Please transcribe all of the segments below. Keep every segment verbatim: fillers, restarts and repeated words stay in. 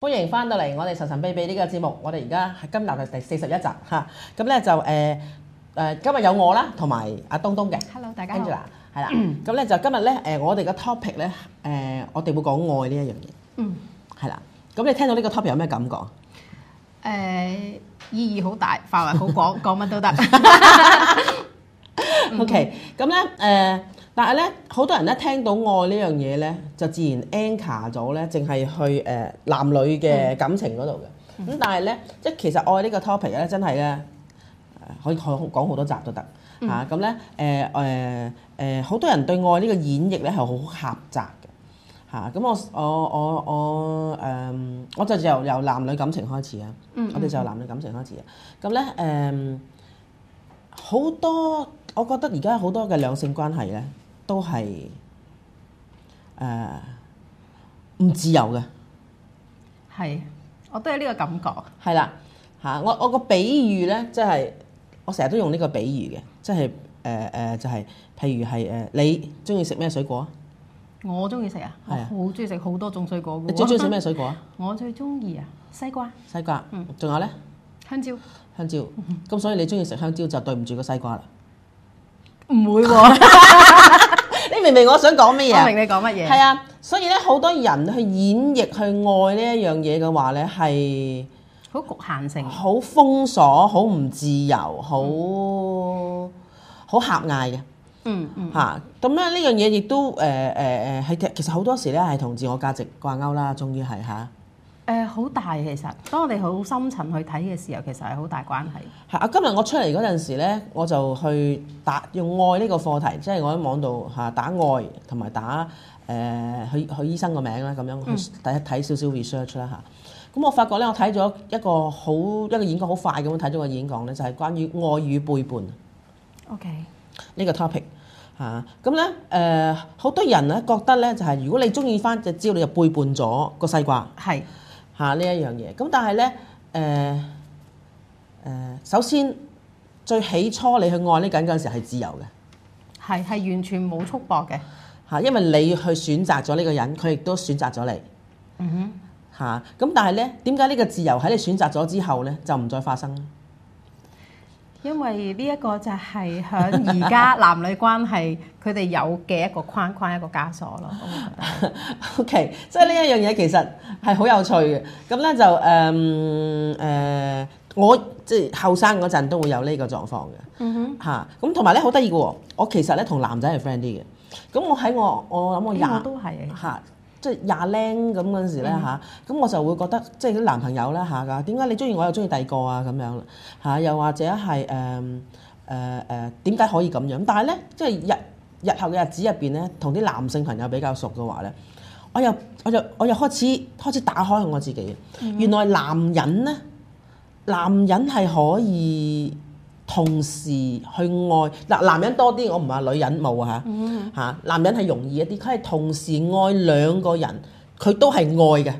歡迎翻到嚟我哋神神秘秘呢個節目，我哋而家係今集係第四十一集嚇，咁咧就誒誒、呃呃、今日有我啦，同埋阿東東嘅 ，Hello 大家好 Angela 係啦，咁咧就今日咧誒我哋嘅 topic 咧誒我哋會講愛呢一樣嘢，嗯，係啦，咁你聽到呢個 topic 有咩感覺？誒、 呃、意義好大，範圍好廣，講乜都得。 OK，咁咧誒，但係咧好多人咧聽到愛呢樣嘢咧，就自然 anchor 咗咧，淨係去誒、呃、男女嘅感情嗰度嘅。咁、嗯、但係咧，即係其實愛呢個 topic 咧，真係咧可以講講好多集都得嚇。咁咧誒誒誒，好多人對愛呢個演繹咧係好狹窄嘅嚇。咁、啊、我我我我誒、呃，我就由由男女感情開始啊。嗯嗯我哋就由男女感情開始啊。咁咧誒，好、呃、多。我覺得而家好多嘅兩性關係咧，都係誒唔自由嘅。 係，我都有呢個感覺。 係啦，嚇我我個比喻咧，即係我成日都用呢個比喻嘅，即係誒誒就係、是、譬如係誒你中意食咩水果啊？ 我中意食啊，我好中意食好多種水果嘅。 你最中意食咩水果啊？ 我最中意啊西瓜。西瓜，嗯，仲有咧？香蕉。香蕉，咁所以你中意食香蕉就對唔住個西瓜啦。 唔會喎、啊， 你明唔明我想講乜嘢？ 我明你講乜嘢。 係啊，所以咧好多人去演繹去愛呢一樣嘢嘅話咧，係好局限性， 好封鎖，好唔自由，好好狹隘嘅。嗯嗯。嚇，咁咧呢樣嘢亦都誒誒誒係其實好多時咧係同自我價值掛鈎啦，終於係嚇。 誒好、呃、大其實，當我哋好深層去睇嘅時候，其實係好大關係。係啊，今日我出嚟嗰陣時咧，我就去打用愛呢個課題，即係我喺網度嚇打愛同埋打誒、呃、去去醫生個名啦，咁樣去睇睇少少 research 啦嚇。咁我發覺咧，我睇咗一個好一個演講好快咁樣睇咗個演講咧，就係、是、關於愛與背叛。OK，呢個 topic 嚇，咁咧誒好多人咧覺得咧就係、是、如果你中意翻隻蕉，你就背叛咗個西瓜。係。嚇呢一樣嘢，咁但係咧誒誒，首先最起初你去愛呢緊嗰陣時係自由嘅， 係係完全冇束縛嘅嚇，因為你去選擇咗呢個人，佢亦都選擇咗你。嗯哼嚇，咁但係咧點解呢個自由喺你選擇咗之後咧就唔再發生咧？ 因為呢一個就係響而家男女關係佢哋有嘅一個框框一個枷鎖咯。 OK， 即係呢一樣嘢其實係好有趣嘅。咁咧就誒誒、呃呃，我即係後生嗰陣都會有呢個狀況嘅。嗯哼嚇，咁同埋咧好得意嘅喎，我其實咧同男仔係 friend 啲嘅。咁我喺我我諗我廿都係嚇。即係廿零咁嗰陣時咧嚇，咁、嗯、我就會覺得即係啲男朋友啦嚇㗎，點解你中意我又中意第二個啊咁樣嚇？又或者係誒誒誒點解可以咁樣？但係咧，即係日日後嘅日子入邊咧，同啲男性朋友比較熟嘅話咧，我又我就我又開始開始打開我自己。嗯、原來男人咧，男人係可以同時去愛嗱，男人多啲，我唔話女人冇啊嚇嚇，男人係容易一啲，佢係同時愛兩個人，佢都係愛嘅。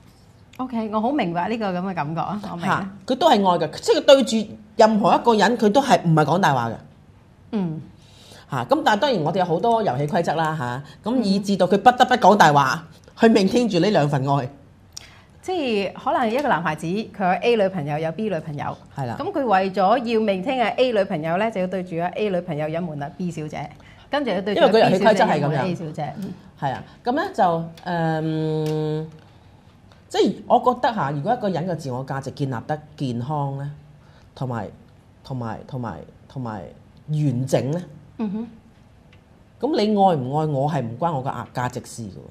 OK， 我好明白呢個咁嘅感覺啊，我明。嚇， 佢都係愛嘅，即係對住任何一個人，佢都係唔係講大話嘅。嗯。嚇，咁但係當然我哋有好多遊戲規則啦嚇，咁以至到佢不得不講大話，去maintain住呢兩份愛。 即係可能一個男孩子佢有 A 女朋友有 B 女朋友，係啦。咁佢為咗要maintain嘅 A 女朋友咧，就要對住啊 A 女朋友隱瞞啊 B 小姐，跟住要對住 B 小姐隱瞞 A 小姐。係啊，咁咧就誒、呃，即係我覺得嚇，如果一個人嘅自我價值建立得健康咧，同埋同埋同埋同埋完整咧，嗯哼，咁你愛唔愛我係唔關我嘅價價值事嘅喎。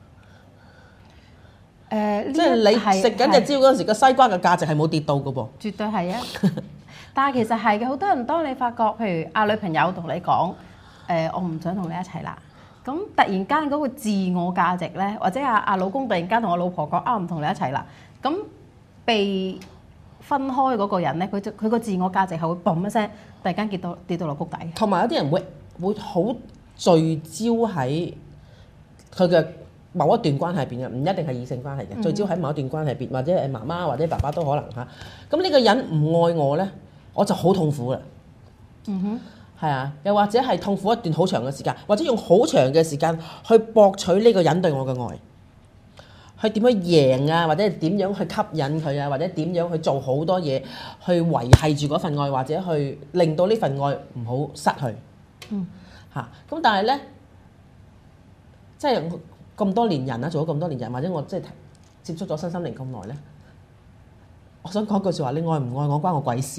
誒，呃、即係你食緊隻蕉嗰陣時，個西瓜嘅價值係冇跌到嘅噃。絕對係啊！但係其實係嘅，好多人當你發覺，譬如阿女朋友同你講，誒、呃，我唔想同你一齊啦。咁突然間嗰個自我價值咧，或者阿阿老公突然間同我老婆講，啊，唔同你一齊啦。咁被分開嗰個人咧，佢就佢個自我價值係會嘣一聲，突然間跌到跌到落谷底。 同埋有啲人會會好聚焦喺佢嘅某一段關係入邊嘅，唔一定係異性關係嘅，聚焦喺某一段關係入邊，或者係媽媽或者爸爸都可能嚇。咁呢個人唔愛我咧，我就好痛苦啦。嗯哼，係啊，又或者係痛苦一段好長嘅時間，或者用好長嘅時間去博取呢個人對我嘅愛。 去點樣贏啊，或者點樣去吸引佢啊，或者點樣去做好多嘢去維係住嗰份愛，或者去令到呢份愛唔好失去。嗯，嚇咁但係咧，即係咁多年人啦，做咗咁多年人，或者我即係接觸咗身心靈咁耐咧，我想講句説話，你愛唔愛我關我鬼事。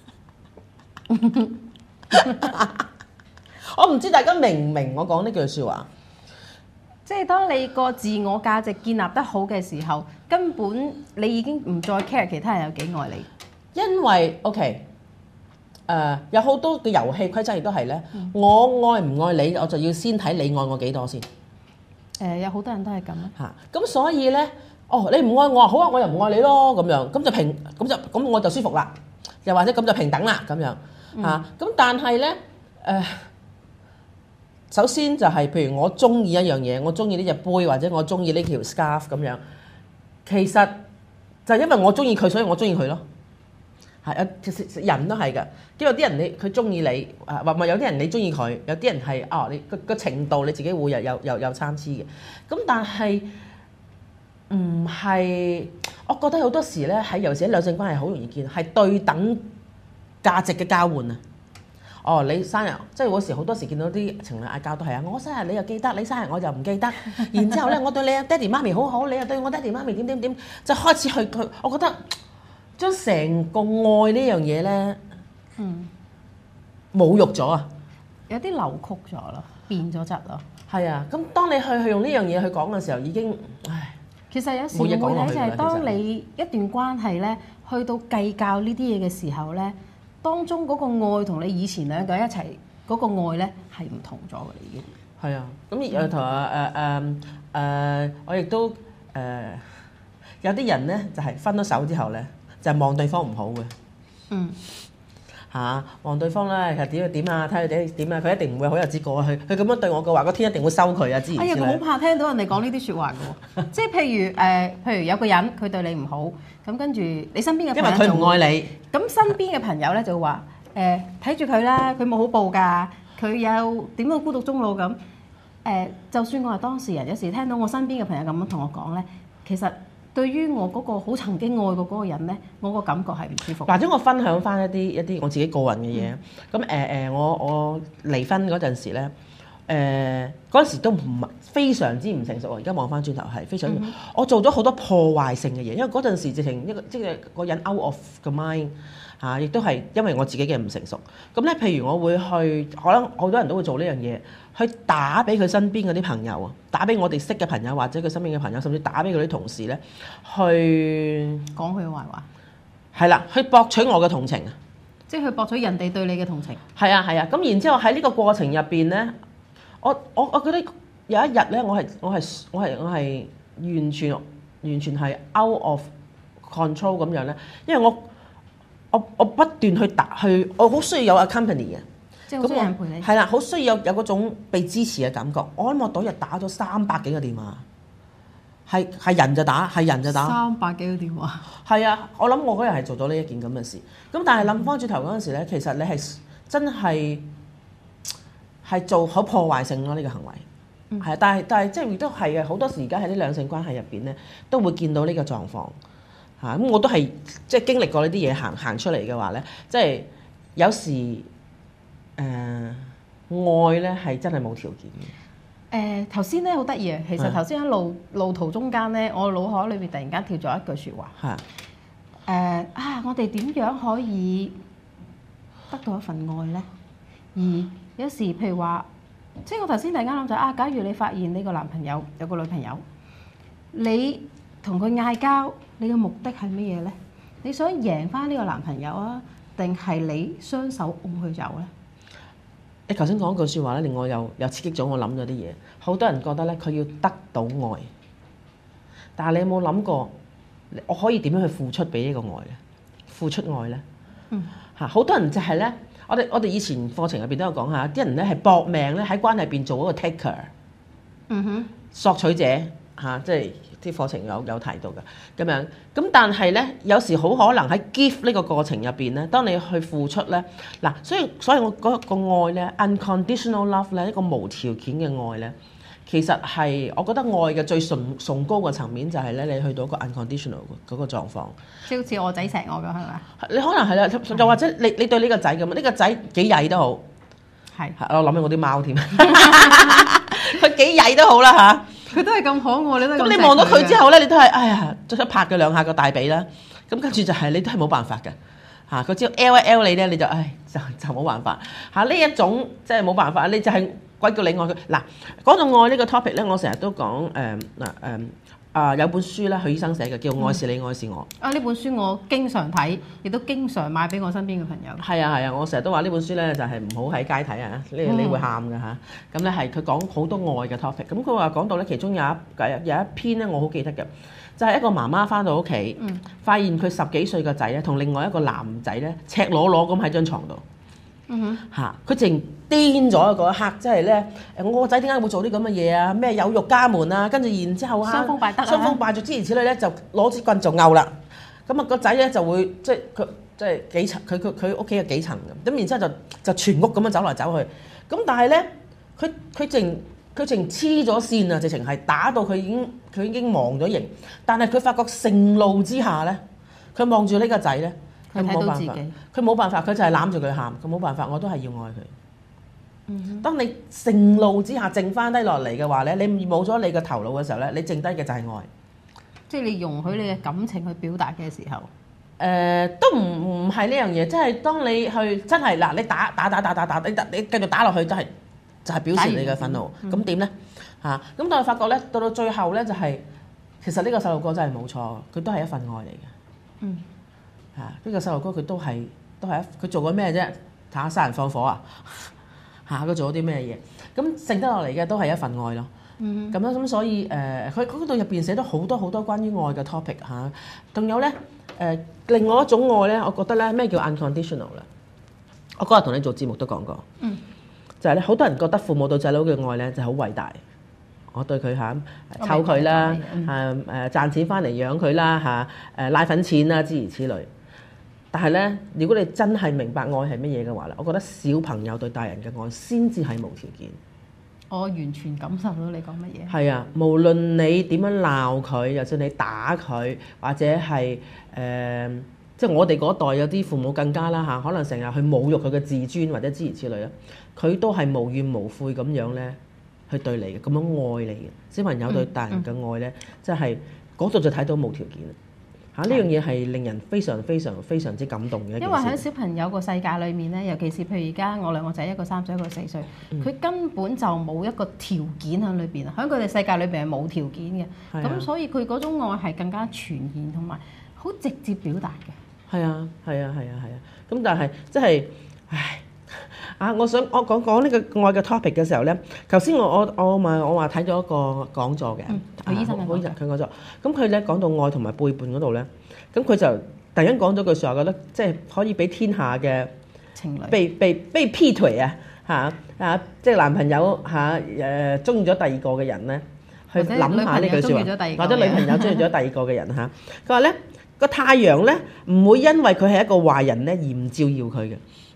我唔知大家明唔明我講呢句説話。 即係當你個自我價值建立得好嘅時候，根本你已經唔再 care 其他人有幾愛你。 因為 OK，誒、呃、有好多嘅遊戲規則亦都係咧，嗯、我愛唔愛你，我就要先睇你愛我幾多先。誒、 呃、有好多人都係咁啊。 嚇，咁所以咧，哦你唔愛我，好啊，我又唔愛你咯，咁樣咁就平，咁就咁我就舒服啦。又或者咁就平等啦，咁樣嚇。咁、嗯啊、但係咧誒。呃首先就係譬如我中意一樣嘢，我中意呢隻杯或者我中意呢條 scarf 咁樣，其實就係因為我中意佢，所以我中意佢咯。係啊，其實人都係㗎，因為有啲人你佢中意你，啊或或有啲人你中意佢，有啲人係啊你個個程度你自己會有有有有參差嘅。咁但係唔係，我覺得好多時咧喺尤其是喺兩性關係好容易見，係對等價值嘅交換啊。哦，你生日即係嗰時好多時見到啲情侶嗌交都係啊！我生日你又記得，你生日我就唔記得。然之後咧，我對你爹哋媽咪好好，你又對我爹哋媽咪點點點，就開始去佢。我覺得將成個愛呢樣嘢咧，嗯，侮辱咗啊！ 有啲扭曲咗咯，變咗質咯。 係啊，咁當你去去用呢樣嘢去講嘅時候，已經唉。 其實有時會咧，就係當你一段關係咧，去到計較呢啲嘢嘅時候咧。當中嗰個愛同你以前兩個一齊嗰個愛咧係唔同咗嘅，已經係啊。咁誒同啊誒誒誒，我亦都誒、呃、有啲人咧就係、是、分咗手之後咧，就係、是、望對方唔好嘅。嗯嚇，望對方咧其實點點啊，睇佢點點啊，佢一定唔會好日子過去。佢咁樣對我嘅話，個天一定會收佢啊！之前哎呀，我好怕聽到人哋講呢啲説話嘅喎。即係譬如誒、呃，譬如有個人佢對你唔好。咁跟住你身邊嘅朋友， 因為佢唔愛你。 咁身邊嘅朋友咧就會話：誒睇住佢啦，佢冇好報㗎，佢有點到孤獨終老咁。誒、呃，就算我係當事人，有時聽到我身邊嘅朋友咁樣同我講咧，其實對於我嗰個好曾經愛過嗰個人咧，我個感覺係唔舒服。 或者我分享翻一啲一啲我自己個人嘅嘢。咁誒誒，我我離婚嗰陣時咧。誒嗰陣時都唔係非常之唔成熟，而家望翻轉頭係非常，嗯、我做咗好多破壞性嘅嘢，因為嗰陣時直情一個即係個人 out of the mind 嚇、啊，亦都係因為我自己嘅唔成熟。咁咧，譬如我會去，可能好多人都會做呢樣嘢，去打俾佢身邊嗰啲朋友啊，打俾我哋識嘅朋友或者佢身邊嘅朋友，甚至打俾佢啲同事咧，去講佢嘅壞話。 係啦，去博取我嘅同情啊！ 即係去博取人哋對你嘅同情。係啊係啊，咁然之後喺呢個過程入邊咧。我我我覺得有一日咧，我係我係我係我係完全完全係 out of control 咁樣咧，因為我我我不斷去打去，我好需要有 accompany 嘅， 即係好需要人陪你。 係啦，好需要有有嗰種被支持嘅感覺。我諗我嗰日打咗三百幾個電話，係係人就打，係人就打。 三百幾個電話。係啊，我諗我嗰日係做咗呢一件咁嘅事。咁但係諗翻轉頭嗰陣時咧，其實你係真係。係做好破壞性咯，呢個行為係啊、嗯，但係但係即係亦都係嘅。好多時而家喺啲兩性關係入邊咧，都會見到呢個狀況嚇。咁我都係即係經歷過呢啲嘢行行出嚟嘅話咧，即係有時誒、呃、愛咧係真係冇條件嘅。誒頭先咧好得意啊，其實頭先喺路路途中間咧，我腦海裏邊突然間跳咗一句説話係誒啊，啊！我哋點樣可以得到一份愛咧？而有時譬如話，即係我頭先突然間諗就啊，假如你發現你個男朋友有個女朋友，你同佢嗌交，你嘅目的係乜嘢咧？你想贏翻呢個男朋友啊，定係你雙手擁佢走咧？ 你頭先講句説話咧，令我又又刺激咗我諗咗啲嘢。好多人覺得咧，佢要得到愛，但係你有冇諗過，我可以點樣去付出俾呢個愛咧？付出愛咧？嗯，嚇好多人就係咧。我哋我哋以前課程入邊都有講下，啲人咧係搏命咧喺關係入邊做一個 taker，嗯哼，索取者嚇、啊，即係啲課程有有提到嘅咁樣。咁但係咧，有時好可能喺 give 呢個過程入邊咧，當你去付出咧，嗱、啊，所以所以我嗰個愛咧 unconditional love 咧，一個無條件嘅愛咧， 其實係我覺得愛嘅最崇崇高嘅層面就係咧，你去到一個 unconditional 嗰個狀況， 即係好似我仔錫我咁係咪？ 你可能係啦，又或者你你對呢個仔咁，呢、呢個仔幾曳都好，係我諗起我啲貓添，佢幾曳都好啦嚇， 佢都係咁可愛，你都咁你望到佢之後咧，你都係哎呀，再拍佢兩下個大髀啦，咁跟住就係你都係冇辦法嘅。嚇佢只要 L 一 L 你咧，你就唉就就冇辦法嚇呢一種即係冇辦法，你就係鬼叫你愛佢嗱。講到愛呢個 topic 咧，我成日都講誒嗱誒啊有本書咧，許醫生寫嘅叫《愛是你愛是我》 啊，呢本書我經常睇，亦都經常買俾我身邊嘅朋友。 係啊係啊，我成日都話呢本書咧就係唔好喺街睇啊，你你會喊㗎嚇。咁咧係佢講好多愛嘅 topic。咁佢話講到咧，其中有一有一篇咧，我好記得嘅。就係一個媽媽翻到屋企，嗯、發現佢十幾歲個仔咧，同另外一個男仔咧，赤裸裸咁喺張床度。嚇、嗯哼！佢淨癲咗嗰一刻，即係咧，我個仔點解會做啲咁嘅嘢啊？咩有辱家門啊？跟住然之後啊，傷風敗德啊，傷風敗俗諸如此類咧，就攞支棍就拗啦。咁啊個仔咧就會即係佢即係幾層，佢佢佢屋企有幾層咁，咁然之後就就全屋咁樣走嚟走去。咁但係咧，佢佢淨佢淨黐咗線啊！直情係打到佢已經佢已經忘咗形，但係佢發覺盛怒之下咧，佢望住呢個仔咧，佢冇辦法，佢冇辦法，佢就係攬住佢喊，佢冇辦法，我都係要愛佢。嗯哼，當你盛怒之下靜翻低落嚟嘅話咧，你冇咗你嘅頭腦嘅時候咧，你剩低嘅就係愛。即係你容許你嘅感情去表達嘅時候，誒、呃、都唔唔係呢樣嘢，即係當你去真係嗱，你打打打打打打，你你繼續打落去都係。就係表示你嘅憤怒，咁點咧嚇？咁但係發覺咧，到到最後咧就係、是、其實呢個細路哥真係冇錯，佢都係一份愛嚟嘅。嗯，嚇、啊、呢、這個細路哥佢都係都係一佢做過咩啫？睇下殺人放火啊嚇！佢、啊、做咗啲咩嘢？咁剩得落嚟嘅都係一份愛咯。嗯，咁樣咁所以誒，佢嗰度入邊寫咗好多好多關於愛嘅 topic 嚇、啊。仲有咧誒、呃，另外一種愛咧，我覺得咧咩叫 unconditional 咧？我嗰日同你做節目都講過。嗯。就係咧，好多人覺得父母對細佬嘅愛咧就好偉大。我對佢嚇湊佢啦，誒誒賺錢翻嚟養佢啦嚇，誒奶粉錢啦諸如此類。但係咧，如果你真係明白愛係乜嘢嘅話咧，我覺得小朋友對大人嘅愛先至係無條件。我完全感受到你講乜嘢。係啊，無論你點樣鬧佢，就算你打佢，或者係誒。呃即係我哋嗰代有啲父母更加啦嚇，可能成日去侮辱佢嘅自尊或者諸如此類啦，佢都係無怨無悔咁樣咧去對你嘅，咁樣愛你嘅。小朋友對大人嘅愛咧，即係嗰度就睇到無條件嚇，呢樣嘢係令人非常非常非常之感動嘅。因為喺小朋友個世界裏面咧，尤其是譬如而家我兩個仔，一個三歲，一個四歲，佢、嗯、根本就冇一個條件喺裏邊啊，喺佢哋世界裏邊係冇條件嘅，咁、啊、所以佢嗰種愛係更加全然同埋好直接表達嘅。係啊，係啊，係啊，係啊，咁但係即係，唉，啊，我想我講講呢個愛嘅 topic 嘅時候咧，頭先我我我咪我話睇咗一個講座嘅，許醫生嘅講座，佢講咗，咁佢咧講到愛同埋背叛嗰度咧，咁佢就突然間講咗句説話，覺得即係可以俾天下嘅情侶被被被劈腿啊嚇啊，即係男朋友嚇誒中意咗第二個嘅人咧，去諗下呢句説話，或者女朋友中意咗第二個嘅人嚇，佢話咧。個太陽咧唔會因為佢係一個壞人咧而唔照耀佢嘅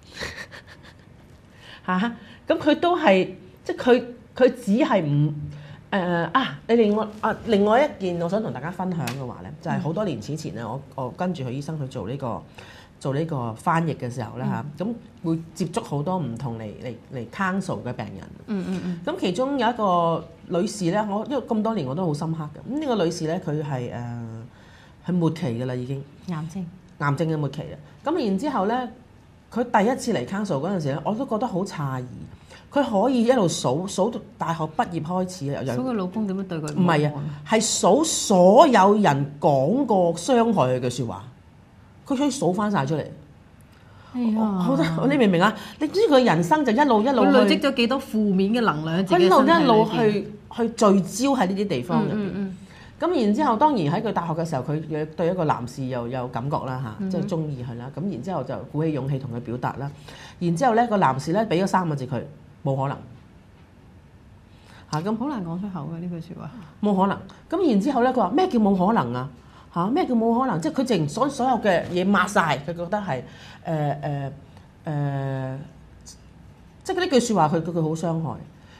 嚇，咁佢都係即係佢佢只係唔誒啊！你另外啊另外一件我想同大家分享嘅話咧，就係、是、好多年之前咧，我我跟住許醫生去做呢、這個做呢個翻譯嘅時候咧嚇，咁、嗯、會接觸好多唔同嚟嚟嚟 counsel 嘅病人。嗯嗯嗯。咁其中有一個女士咧，我因為咁多年我都好深刻嘅。咁、這、呢個女士咧，佢係誒。係末期嘅啦，已經癌症，癌症嘅末期啦。咁然之後咧，佢第一次嚟 counsel 嗰陣時咧，我都覺得好詫異。佢可以一路數數到大學畢業開始啊。數佢老公點樣對佢？唔係啊，係數所有人講過傷害佢嘅説話，佢可以數翻晒出嚟。係啊，好得你明唔明啊？你知佢人生就一路一路累積咗幾多負面嘅能量，自己一路一路去去聚焦喺呢啲地方入邊。嗯嗯嗯。咁然之後，當然喺佢大學嘅時候，佢對一個男士又有感覺啦嚇，即係中意佢啦。咁然之後就鼓起勇氣同佢表達啦。然之後咧，個男士咧俾咗三個字佢，冇可能嚇。咁好難講出口嘅呢句説話，冇可能。咁然之後咧，佢話咩叫冇可能啊？嚇，咩叫冇可能？即係佢淨所所有嘅嘢抹晒，佢覺得係誒誒誒，即係呢句説話佢佢佢好傷害。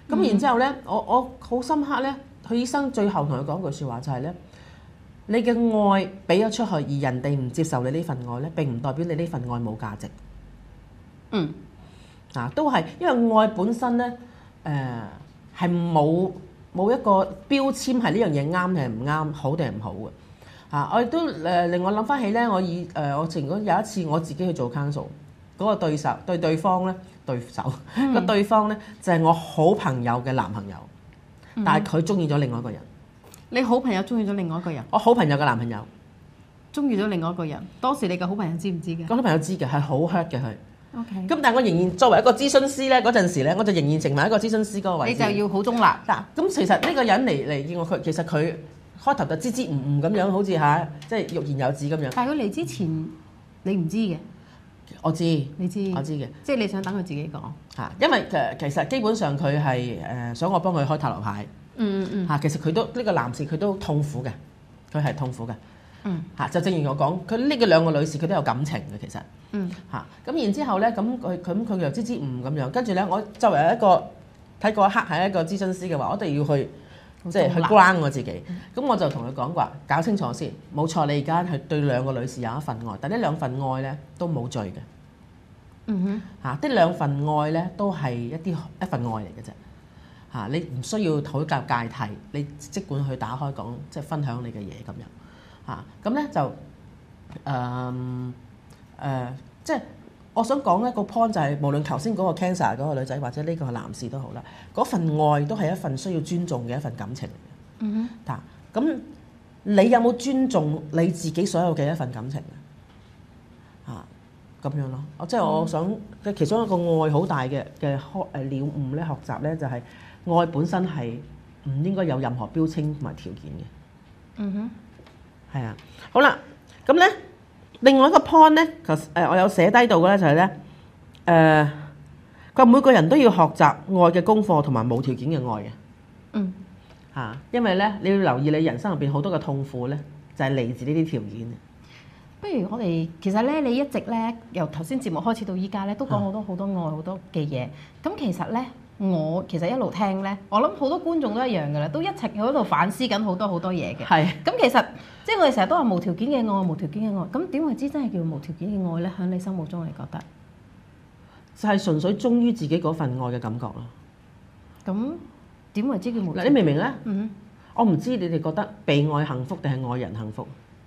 咁然之後咧，我我好深刻咧，佢醫生最後同佢講句説話就係咧，你嘅愛俾咗出去，而人哋唔接受你呢份愛咧，並唔代表你呢份愛冇價值。 嗯， 啊，都係因為愛本身咧，誒係冇冇一個標籤係呢樣嘢啱定係唔啱，好定係唔好嘅。啊，我亦都誒令我諗翻起咧，我以誒、呃、我前嗰有一次我自己去做 counsel，嗰個對手對對方咧對手個、嗯、對方咧就係、是、我好朋友嘅男朋友，嗯、但係佢中意咗另外一個人。 你好朋友中意咗另外一個人？ 我好朋友嘅男朋友中意咗另外一個人，當時你嘅好朋友知唔知嘅？ 個好朋友知嘅，係好 hurt 嘅佢。 OK。 咁但係我仍然作為一個諮詢師咧，嗰陣時咧，我就仍然成為一個諮詢師嗰個位置。 你就要好中立。 嗱，咁其實呢個人嚟嚟見我，佢其實佢開頭就支支吾吾咁樣，好似嚇即係欲言又止咁樣。 但係佢嚟之前，你唔知嘅。 我知， 你知， 我知嘅。 即係你想等佢自己講嚇，因為誒其實基本上佢係誒想我幫佢開塔羅牌。 嗯嗯嗯。 嚇，其實佢都呢、呢個男士佢都痛苦嘅，佢係痛苦嘅。 嗯。嚇， 就正如我講，佢呢個兩個女士佢都有感情嘅其實。 嗯。 嚇，咁然之後咧，咁佢咁佢又支支吾吾咁樣，跟住咧，我作為一個睇嗰一刻係一個諮詢師嘅話，我哋要去即係去關我自己。咁、嗯、我就同佢講話，搞清楚先，冇錯，你而家係對兩個女士有一份愛，但呢兩份愛咧都冇罪嘅。 嗯哼。嚇， 呢兩份愛咧都係一啲一份愛嚟嘅啫。嚇，你唔需要討教芥蒂，你即管去打開講，即係分享你嘅嘢咁樣。嚇，咁咧就誒誒、呃呃，即係我想講一個 point 就係、是，無論頭先嗰個 cancer 嗰個女仔或者呢個男士都好啦，嗰份愛都係一份需要尊重嘅一份感情嚟嘅。 嗯哼。嗱，咁你有冇尊重你自己所有嘅一份感情啊？嚇，咁樣咯。我即係我想嘅其中一個愛好大嘅嘅開誒了悟咧，學習咧就係、是。愛本身係唔應該有任何標籤同埋條件嘅。 嗯哼， 係啊。好啦，咁咧另外一個 point 咧，其實誒我有寫低到嘅咧就係咧誒，佢話每個人都要學習愛嘅功課同埋無條件嘅愛嘅。 嗯。 嚇，因為咧你要留意你人生入邊好多嘅痛苦咧，就係嚟自呢啲條件。 不如我哋其實咧，你一直咧由頭先節目開始到依家咧，都講好多好多愛好多嘅嘢。咁其實咧。我其實一路聽咧，我諗好多觀眾都一樣嘅啦，都一直喺度反思緊好多好多嘢嘅。係。咁其實即係我哋成日都話無條件嘅愛，無條件嘅愛。咁點為之真係叫無條件嘅愛咧？喺你心目中你覺得？就係純粹忠於自己嗰份愛嘅感覺咯。咁點為之叫無條件？嗱，你明唔明咧？嗯。我唔知你哋覺得被愛幸福定係愛人幸福？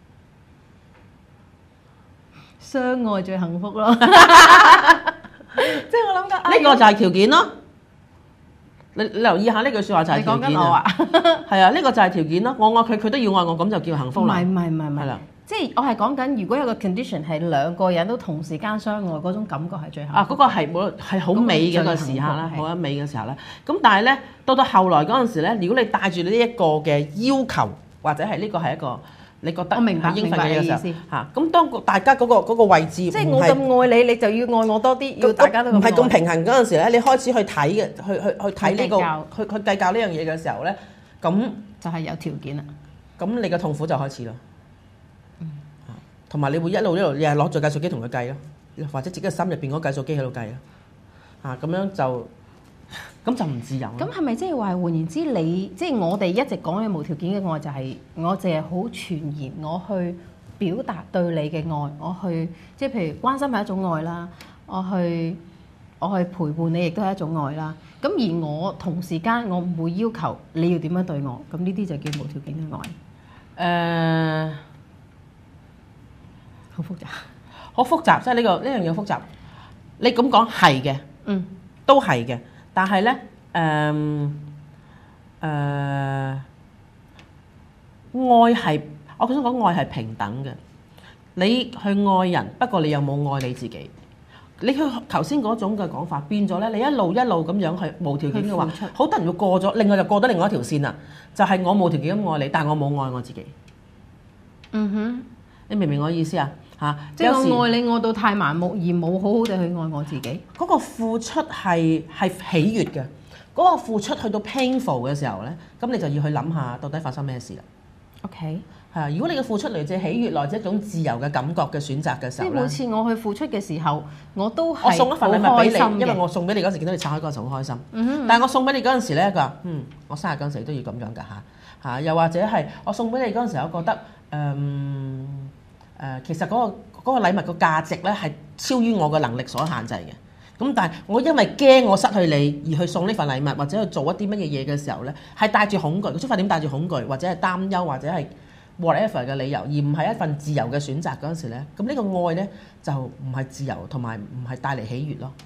相愛最幸福咯。即係我諗緊。呢個就係條件咯。你你留意下呢句説話就係條件啊！係啊，呢個就係條件咯。我愛佢，佢都要愛我，咁就叫幸福啦。唔係唔係唔係唔係啦，即係我係講緊，如果有個 condition 係兩個人都同時間相愛，嗰種感覺係最幸福。啊，嗰個係冇係好美嘅一個時刻啦，好美嘅時候咧。咁但係咧，到到後來嗰陣時咧，如果你帶住呢一個嘅要求，或者係呢個係一個。你覺得我明白應份嘅意思嚇，咁當大家嗰個嗰個位置，即係我咁愛你，你就要愛我多啲，要大家都唔係咁平衡嗰陣時咧，你開始去睇嘅，去去去睇呢個，去去計較呢樣嘢嘅時候咧，咁就係有條件啦。咁你嘅痛苦就開始啦。嗯，同埋你會一路一路日日攞住計數機同佢計咯，或者自己嘅心入邊嗰計數機喺度計咯。嚇，咁樣就。咁就唔自由。咁係咪即係話換言之，你即係、就是、我哋一直講嘅無條件嘅愛，就係我淨係好全然，我去表達對你嘅愛，我去即係譬如關心係一種愛啦，我去我去陪伴你亦都係一種愛啦。咁而我同時間我唔會要求你要點樣對我，咁呢啲就叫無條件嘅愛。誒、呃，好複雜，好複雜，即係呢個呢樣嘢複雜。你咁講係嘅，嗯，都係嘅。但係咧，誒、呃、誒、呃，愛係我想講愛係平等嘅。你去愛人，不過你又冇愛你自己。你去頭先嗰種嘅講法變咗咧，你一路一路咁樣去無條件嘅話，好多人會過咗，另外就過咗另外一條線啦。就係、是、我無條件咁愛你，但係我冇愛我自己。嗯哼，你明唔明我意思啊？嚇！即係我愛你愛到太盲目，而冇好好地去愛我自己。嗰個付出係係喜悅嘅，嗰個付出去到 painful 嘅時候咧，咁你就要去諗下到底發生咩事啦。 OK。 係啊，如果你嘅付出嚟自喜悅，來自一種自由嘅感覺嘅選擇嘅時候咧， 即係每次我去付出嘅時候，我都係我送一份禮物俾你， 因因為我送俾你嗰時見到你拆開嗰陣時好開心。 嗯、 但係我送俾你嗰陣時咧，佢話：嗯，我生日嗰陣時都要咁樣㗎嚇嚇。又或者係我送俾你嗰陣時，我覺得誒誒、呃呃，其實嗰、嗰個嗰個禮物個價值咧係超於我嘅能力所限制嘅。咁但係我因為驚我失去你而去送呢份禮物，或者去做一啲乜嘢嘢嘅時候咧，係帶住恐懼，個出發點帶住恐懼，或者係擔憂，或者係 whatever 嘅理由，而唔係一份自由嘅選擇嗰陣時咧，咁呢個愛咧就唔係自由，同埋唔係帶嚟喜悅咯。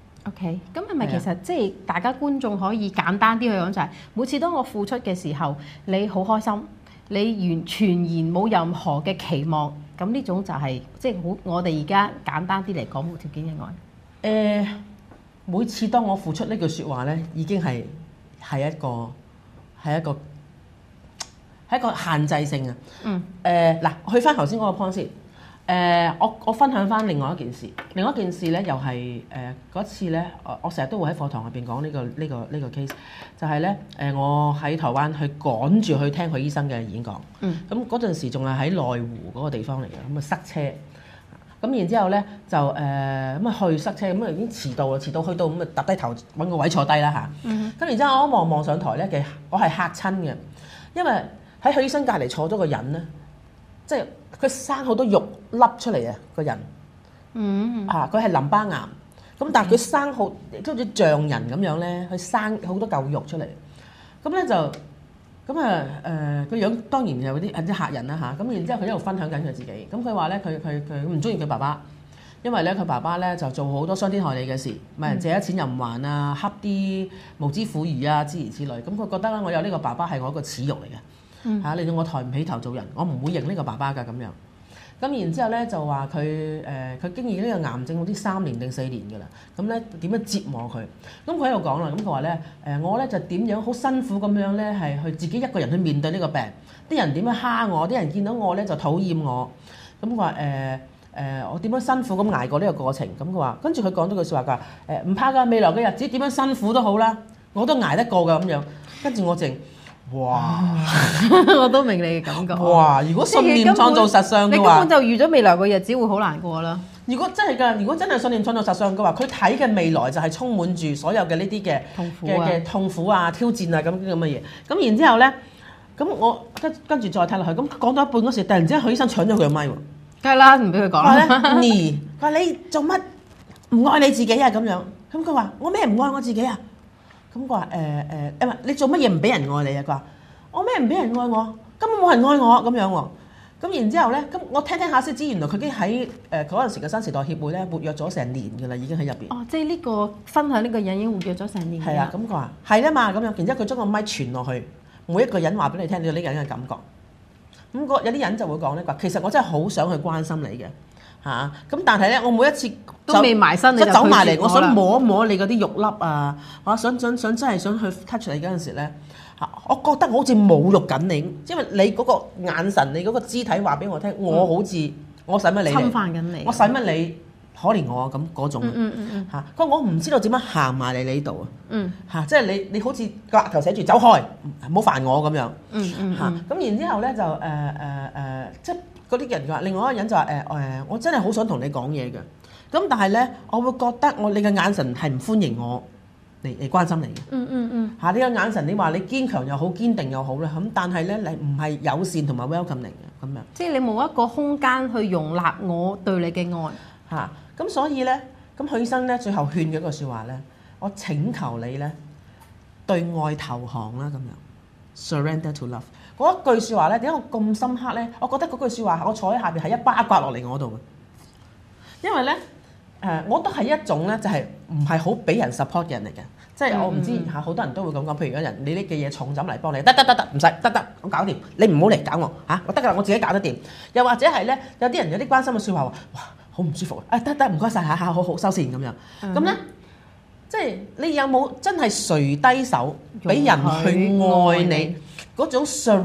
OK，咁係咪其實即係大家觀眾可以簡單啲去講就係、是，每次當我付出嘅時候，你好開心，你完全然冇任何嘅期望，咁呢種就係即係好我哋而家簡單啲嚟講無條件嘅愛。 誒、呃，每次當我付出呢句説話咧，已經係係一個係一個係一個限制性啊。嗯。誒嗱、呃，去翻頭先嗰個 point 先。誒、呃，我我分享翻另外一件事，另外一件事咧又係誒嗰次咧，我我成日都會喺課堂入邊講呢個呢、呢個呢、呢個 case，就係咧誒，我喺台灣去趕住去聽許醫生嘅演講。嗯。咁嗰陣時仲係喺內湖嗰個地方嚟嘅，咁啊塞車。咁然之後咧就誒咁啊去塞車，咁啊已經遲到啦，遲到去到咁啊揼低頭揾個位坐低啦嚇。咁、嗯、然之後我一望望上台咧，其實我係嚇親嘅，因為喺許醫生隔離坐咗個人咧，即係佢生好多肉粒出嚟啊個人。嗯。啊，佢係淋巴癌，咁但係佢生好，即好似象人咁樣咧，佢生好多嚿肉出嚟。咁咧就。咁啊誒個樣當然有啲啲客人啦嚇，咁然之後佢一路分享緊佢自己，咁佢話咧佢佢佢唔中意佢爸爸，因為咧佢爸爸咧就做好多傷天害理嘅事，問人借咗錢又唔還啊，恰啲無知婦孺啊諸如此類，咁佢覺得咧我有呢個爸爸係我一個恥辱嚟嘅嚇，令到我抬唔起頭做人，我唔會認呢個爸爸㗎咁樣。咁然之後咧就話佢誒佢經歷呢個癌症好似三年定四年㗎啦，咁咧點樣折磨佢？咁佢喺度講啦，咁佢話咧誒我咧就點樣好辛苦咁樣咧係去自己一個人去面對呢個病，啲人點樣蝦我，啲人見到我咧就討厭我，咁佢話誒誒我點樣辛苦咁捱過呢個過程？咁佢話跟住佢講咗句説話，佢話誒唔怕㗎，未來嘅日子點樣辛苦都好啦，我都捱得過㗎咁樣。跟住我淨。哇！ 我都明你嘅感覺。 哇！如果信念創造實相嘅話， 你根本就預咗未來個日子會好難過啦。 如果真係㗎，如果真係信念創造實相嘅話，佢睇嘅未來就係充滿住所有嘅呢啲嘅嘅嘅痛苦啊、挑戰啊咁咁嘅嘢。咁然之後咧，咁我跟跟住再睇落去，咁講到一半嗰時，突然之間許醫生搶咗佢嘅咪喎。梗係啦，唔俾佢講啦。你佢話你做乜唔愛你自己啊？咁樣咁佢話我咩唔愛我自己啊？咁佢話誒誒，因為你做乜嘢唔俾人愛你啊？佢話我咩唔俾人愛我，根本冇人愛我咁樣喎。咁然之後咧，咁我聽聽下先知，原來佢已經喺誒嗰陣時嘅新時代協會咧活躍咗成年㗎啦，已經喺入邊。哦，即係呢個分享呢個人已經活躍咗成年。係啊，咁佢話係啊嘛，咁樣，然之後佢將個咪傳落去，每一個人話俾你聽，你有呢個人嘅感覺。咁個有啲人就會講咧，話其實我真係好想去關心你嘅。嚇！咁、啊、但係咧，我每一次都未埋身，你就走埋嚟，我想摸一摸你嗰啲肉粒啊！我想想想真係想去 touch 你嗰陣時咧，嚇！我覺得我好似侮辱緊你，因為你嗰個眼神、你嗰個肢體話俾我聽，嗯、我好似我使乜你侵犯緊你，我使乜你可憐我啊咁嗰種嗯嗯嗯嗯嚇！佢、嗯、我唔知道點樣行埋嚟你度啊！嗯嚇！即係你你好似個額頭寫住走開，唔好煩我咁樣嗯嗯嚇！咁然之後咧就誒誒誒即係。嗰啲人話，另外一個人就話誒誒，我真係好想同你講嘢嘅，咁但係咧，我會覺得我你嘅眼神係唔歡迎我嚟嚟關心你嘅。嗯嗯嗯。嚇、嗯，你嘅眼神，你話你堅強又好，堅定又好咧，咁但係咧，你唔係友善同埋 welcoming 嘅咁樣。即係你冇一個空間去容納我對你嘅愛。嚇，咁所以咧，咁許醫生咧最後勸咗一個説話咧，我請求你咧對愛投降啦咁樣 ，surrender to love。嗰一句説話咧，點解我咁深刻咧？我覺得嗰句説話，我坐喺下邊係一巴刮落嚟我度嘅。因為咧，誒、呃，我都係一種咧，就係唔係好俾人 support 嘅人嚟嘅。即係我唔知嚇，好多人都會咁講。譬如有人你呢嘅嘢重枕嚟幫你，得得得得，唔使得得，我搞掂。你唔好嚟搞我嚇，我得㗎啦，我自己搞得掂。又或者係咧，有啲人有啲關心嘅説話話，哇，好唔舒服啊！誒得得，唔該曬嚇嚇，好好收線咁樣。咁咧、嗯，即係你有冇真係垂低手俾人去愛你？嗰種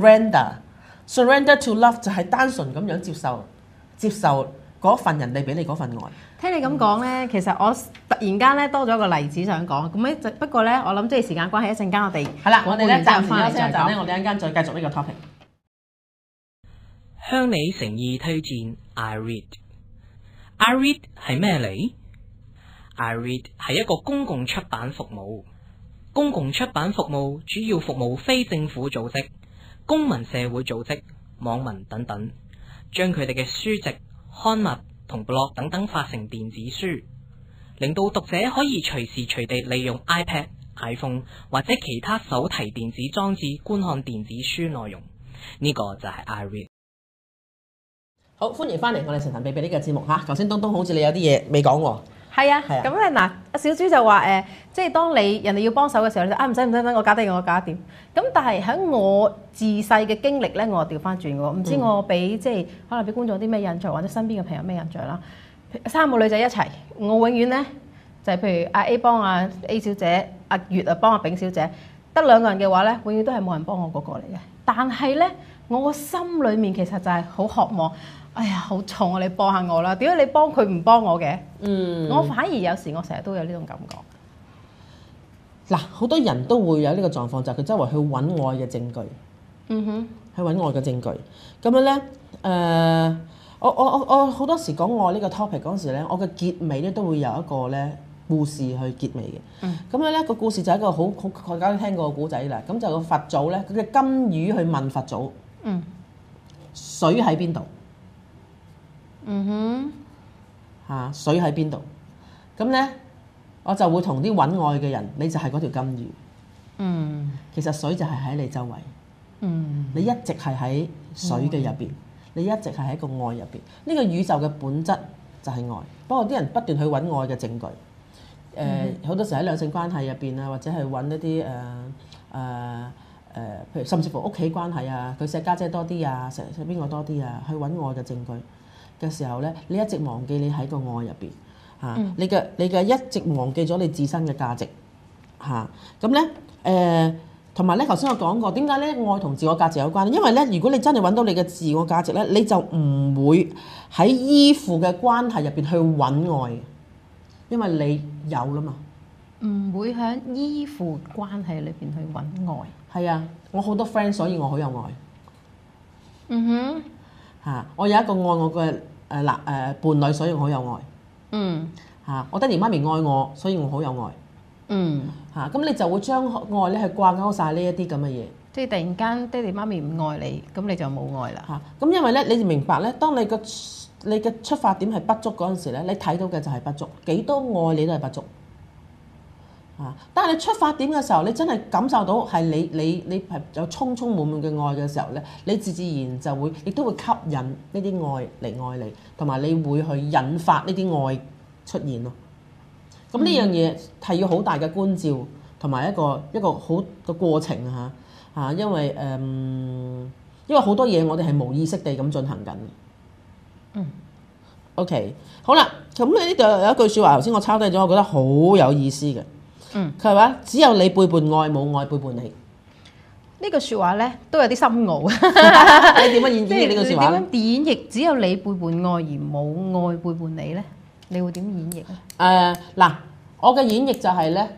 surrender，surrender to love 就係單純咁樣接受，接受嗰份人哋俾你嗰份愛。聽你咁講咧，其實我突然間咧多咗個例子想講，咁咧不過咧，我諗即係時間關係，一陣間我哋係啦，我哋咧暫時休息一陣咧，我哋一陣間再繼續呢個 topic。 向你誠意推薦 iRead。iRead 係咩嚟？iRead 係一個公共出版服務，公共出版服務主要服務非政府組織、公民社會組織、網民等等，將佢哋嘅書籍、刊物同 blog 等等發成電子書，令到讀者可以隨時隨地利用 iPad、iPhone 或者其他手提電子裝置觀看電子書內容。呢、這個就係 iRead。 好，歡迎翻嚟我哋神神秘秘呢個節目嚇。頭先東東好似你有啲嘢未講喎。 係啊，咁咧嗱，小豬就話誒、呃，即係當你人哋要幫手嘅時候，你就啊唔使唔使唔使，我搞得掂，我搞得掂。咁但係喺我自細嘅經歷咧，我調翻轉嘅喎，唔知我俾、嗯、即係可能俾觀眾啲咩印象，或者身邊嘅朋友咩印象啦。三個女仔一齊，我永遠咧就係、是、譬如阿 A 幫阿 A 小姐，阿月啊幫阿丙小姐，得兩個人嘅話咧，永遠都係冇人幫我嗰個嚟嘅。但係咧，我個心裡面其實就係好渴望。哎呀，好重啊！你幫下我啦，點解你幫佢唔幫我嘅？嗯，我反而有時我成日都有呢種感覺。 嗱，好多人都會有呢個狀況，就係、是、佢周圍去揾愛嘅證據。嗯哼，去揾愛嘅證據。咁樣咧，誒、呃，我我我我好多時講愛呢個 topic 嗰陣時咧，我嘅結尾咧都會有一個咧故事去結尾嘅。嗯，咁樣咧個故事就係一個好好大家都聽過嘅故仔啦。咁就個佛祖咧，佢嘅金魚去問佛祖：嗯，水喺邊度？嗯哼，嚇、啊、水喺邊度？咁咧，我就會同啲揾愛嘅人，你就係嗰條金魚。嗯，其實水就係喺你周圍。嗯，你一直係喺水嘅入邊，嗯、你一直係喺個愛入邊。呢、這個宇宙嘅本質就係愛。不過啲人不斷去揾愛嘅證據。誒、呃，好、嗯、多時喺兩性關係入邊啊，或者係揾一啲誒誒誒，譬如甚至乎屋企關係啊，佢錫家姐多啲啊，錫錫邊個多啲啊，去揾愛嘅證據嘅時候咧，你一直忘記你喺個愛入邊嚇，你嘅你嘅一直忘記咗你自身嘅價值嚇。咁咧誒，同埋咧頭先我講過，點解咧愛同自我價值有關？因為咧，如果你真係揾到你嘅自我價值咧，你就唔會喺依附嘅關係入邊去揾愛，因為你有啦嘛。 唔會喺依附關係裏邊去揾愛。係啊，我好多 friend，所以我好有愛。 嗯哼。 嚇！我有一個愛我嘅誒嗱誒伴侶，所以我好有愛。嗯。嚇！我爹哋媽咪愛我，所以我好有愛。嗯。嚇！咁你就會將愛咧去掛鈎晒呢一啲咁嘅嘢。 即係突然間爹哋媽咪唔愛你，咁你就冇愛啦。 嚇！咁因為咧，你明白咧，當你個你嘅出發點係不足嗰陣時咧，你睇到嘅就係不足，幾多愛你都係不足。啊！但係你出發點嘅時候，你真係感受到係你你你係有充充滿滿嘅愛嘅時候咧，你自自然就會亦都會吸引呢啲愛嚟愛你，同埋你會去引發呢啲愛出現咯。咁呢樣嘢係要好大嘅觀照，同埋一個一個好嘅過程啊嚇嚇，因為誒、嗯，因為好多嘢我哋係冇意識地咁進行緊。嗯。OK， 好啦，咁呢度有一句説話，頭先我抄低咗，我覺得好有意思嘅。嗯，佢係話只有你背叛愛，冇愛背叛你。 呢句説話咧都有啲深奧。 你點樣演繹呢句説話咧？ 點樣演繹只有你背叛愛而冇愛背叛你咧？你會點演繹咧？ 誒嗱、呃，我嘅演繹就係、是、咧，誒、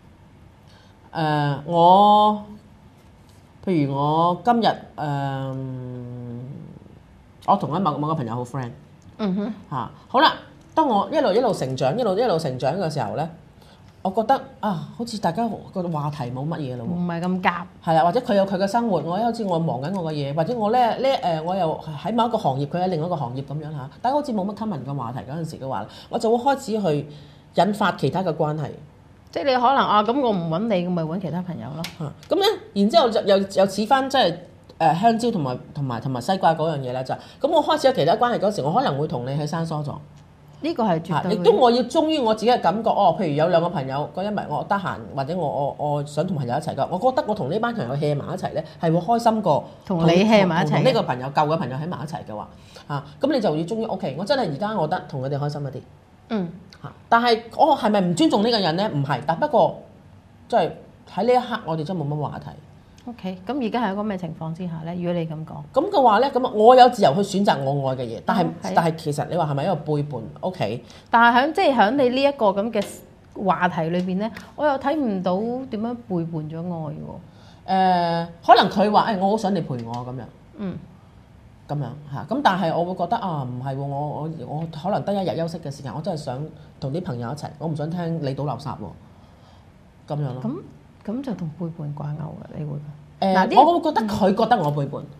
呃、我譬如我今日誒、呃，我同一某某個朋友好 friend。嗯哼。嚇、啊，好啦，當我一路一路成長，一路一路成長嘅時候咧。我覺得啊，好似大家個話題冇乜嘢咯喎， 唔係咁夾， 係啊，或者佢有佢嘅生活，我好似我忙緊我嘅嘢，或者我咧咧誒，我又喺某一個行業，佢喺另一個行業咁樣嚇，大家好似冇乜 common 嘅話題嗰陣時嘅話，我就會開始去引發其他嘅關係。 即係你可能啊，咁我唔揾你，咁咪揾其他朋友咯。 嚇，咁咧，然之後就又又似翻即係誒香蕉同埋同埋同埋西瓜嗰樣嘢咧，就咁我開始有其他關係嗰時，我可能會同你去生疏咗。 呢個係絕對。 亦都我要忠於我自己嘅感覺。哦，譬如有兩個朋友，嗰一日我得閒，或者我我我想同朋友一齊嘅，我覺得我同呢班朋友 hea 埋一齊咧，係會開心過同你 hea 埋一齊。 同呢個朋友舊嘅朋友喺埋一齊嘅話，嚇咁你就要忠於 OK。我真係而家我覺得同佢哋開心一啲。嗯。嚇，但係我係咪唔尊重呢個人咧？唔係，但不過即係喺呢一刻，我哋真係冇乜話題。 OK，咁而家係一個咩情況之下咧？如果你咁講， 咁嘅話咧，咁我有自由去選擇我愛嘅嘢，但係、哦、但係其實你話係咪一個背叛 ？OK， 但係喺即係喺你呢一個咁嘅話題裏邊咧，我又睇唔到點樣背叛咗愛喎。誒、 呃，可能佢話誒，我好想你陪我咁樣。嗯。 咁樣嚇。咁但係我會覺得啊，唔係喎，我我我可能得一日休息嘅時間，我真係想同啲朋友一齊，我唔想聽你倒垃圾喎，咁樣咯。 咁咁就同背叛掛鈎嘅，你會？ 誒、呃，我會覺得佢覺得我背叛，嗯、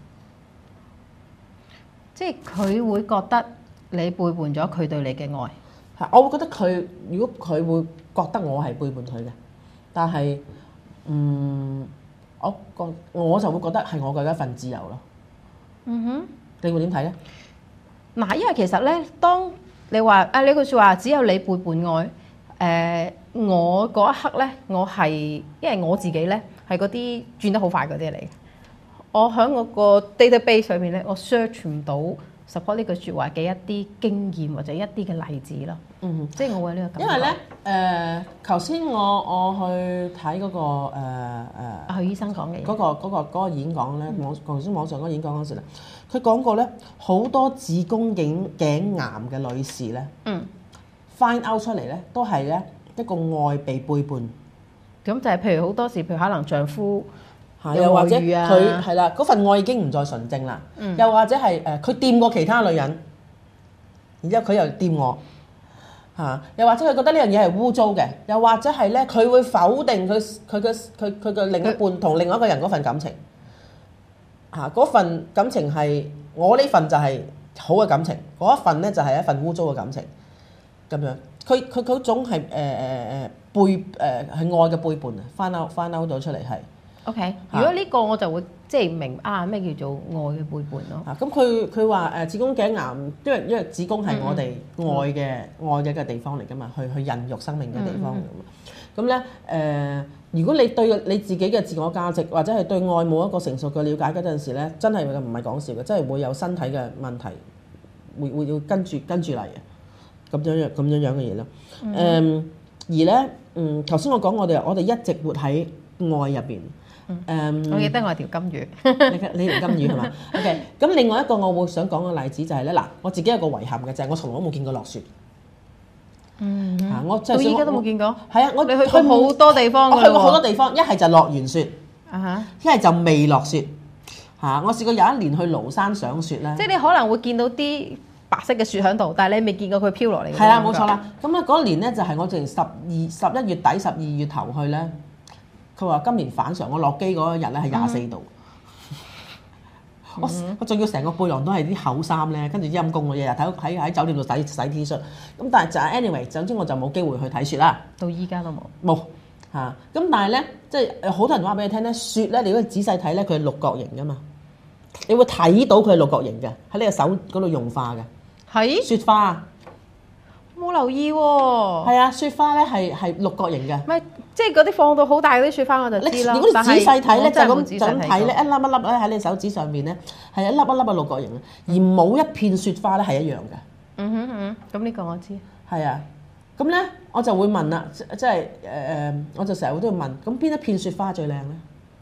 即係佢會覺得你背叛咗佢對你嘅愛。 係，我會覺得佢如果佢會覺得我係背叛佢嘅，但係嗯，我覺我就會覺得係我嘅一份自由咯。 嗯哼， 你會點睇咧？ 嗱，因為其實咧，當你話啊呢句説話，只有你背叛愛，誒、呃，我嗰一刻咧，我係因為我自己咧。係嗰啲轉得好快嗰啲嚟嘅，我喺我個 database 上面咧，我 search 唔到 support 呢句説話嘅一啲經驗或者一啲嘅例子咯。嗯，即係我會有呢個感覺。 因為咧，誒頭先我我去睇嗰、那個誒誒， 阿許醫生講嘅嗰個嗰、那個那個演講咧，網頭先網上嗰個演講嗰時咧，佢講過咧，好多子宮頸頸癌嘅女士咧，嗯，find out 出嚟咧，都係咧一個愛被背叛。 咁就係譬如好多時，譬如可能丈夫又或者佢係啦，嗰份愛已經唔再純正啦。嗯、又或者係誒佢掂過其他女人，然之後佢又掂我嚇。又或者佢覺得呢樣嘢係污糟嘅，又或者係咧佢會否定佢佢嘅佢佢嘅另一半同另外一個人嗰份感情嚇。嗰份感情係我呢份就係好嘅感情，嗰一份咧就係一份污糟嘅感情咁樣。佢佢嗰種係誒誒誒背誒係愛嘅背叛啊，翻勾翻勾到出嚟係。 OK，如果呢個我就會即係明啊咩叫做愛嘅背叛咯。 啊，咁佢佢話誒子宮頸癌，因為因為子宮係我哋愛嘅、嗯、愛嘅一個地方嚟噶嘛，去去孕育生命嘅地方嚟噶嘛。咁咧誒，如果你對你自己嘅自我價值或者係對愛冇一個成熟嘅了解嗰陣時咧，真係唔係講笑嘅，真係會有身體嘅問題，會會要跟住跟住嚟嘅。咁樣樣咁樣樣嘅嘢咯，誒、嗯、而咧，嗯頭先我講我哋我哋一直活喺愛入邊，誒、嗯、 我記得我係條金魚， 你你條金魚係嘛？OK，咁另外一個我會想講嘅例子就係、是、咧，嗱我自己有個遺憾嘅就係我從來都冇見過落雪， 嗯， 啊我到依家都冇見過， 係啊，我你去過好多地方， 我去過好多地方，一係就落完雪， 啊哈， 一係就未落雪，嚇我試過有一年去廬山賞雪咧， 即係你可能會見到啲白色嘅雪喺度，但係你未見過佢飄落嚟。 係啦，冇錯啦。咁咧嗰年咧就係我淨十二十一月底、十二月頭去咧。佢話今年反常，我落機嗰日咧係廿四度。嗯、我我仲要成個背囊都係啲厚衫咧，跟住陰公我日日睇喺喺酒店度洗洗 T 恤。咁但係就係 anyway，總之我就冇機會去睇雪啦。 到依家都冇。 冇嚇。咁但係咧，即係好多人話俾你聽咧，雪咧，你如果仔細睇咧，佢係六角形噶嘛。你會睇到佢係六角形嘅，喺你個手嗰度融化嘅。係雪花， 冇留意喎。 係啊，雪花咧係係六角形嘅。唔係， 即係嗰啲放到好大嗰啲雪花我就知啦。 如果你仔細睇咧，就咁就咁睇咧，一粒一粒咧喺你手指上面咧，係一粒一粒嘅六角形，而冇一片雪花咧係一樣嘅。 嗯哼嗯，咁呢個我知。係啊，咁咧我就會問啦，即係誒誒，我就成日都會問，咁邊一片雪花最靚咧？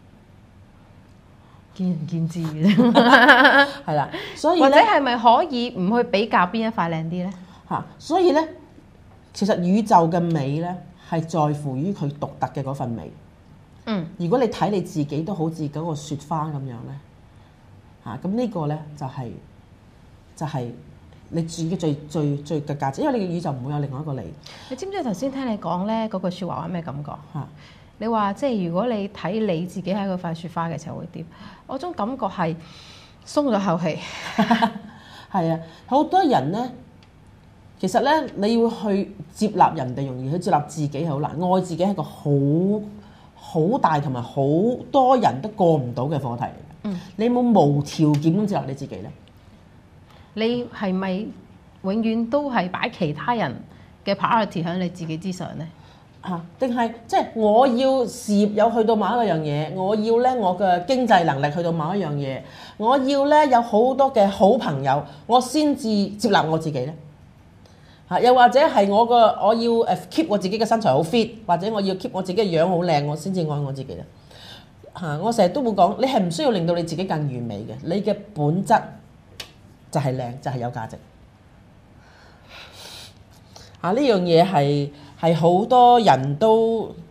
見仁見智嘅啫， 係啦，所以或者係咪可以唔去比較邊一塊靚啲咧？ 嚇，所以咧，其實宇宙嘅美咧係在乎於佢獨特嘅嗰份美。嗯，如果你睇你自己都好似嗰個雪花咁樣咧，嚇，咁呢個咧就係、是、就係、是、你自己最最最嘅價值，因為你嘅宇宙唔會有另外一個你。 你知唔知頭先聽你講咧嗰句説話話咩感覺？嚇！你話即係如果你睇你自己喺嗰塊雪花嘅時候會點？我種感覺係鬆咗口氣。 係啊，好多人咧，其實咧你要去接納人哋容易，去接納自己係好難。愛自己係一個好好大同埋好多人都過唔到嘅課題嚟嘅。嗯，你有冇無條件咁接納你自己咧？ 你係咪永遠都係擺其他人嘅 priority 喺你自己之上咧？ 嚇，定係即係我要事業有去到某一個樣嘢，我要咧我嘅經濟能力去到某一樣嘢，我要咧有好多嘅好朋友，我先至接納我自己咧。嚇，又或者係我個我要誒 keep 我自己嘅身材好 fit，或者我要 keep 我自己嘅樣好靚，我先至愛我自己咧。嚇，我成日都會講，你係唔需要令到你自己更完美嘅，你嘅本質就係靚，就係有價值。嚇，呢樣嘢係。係好多人都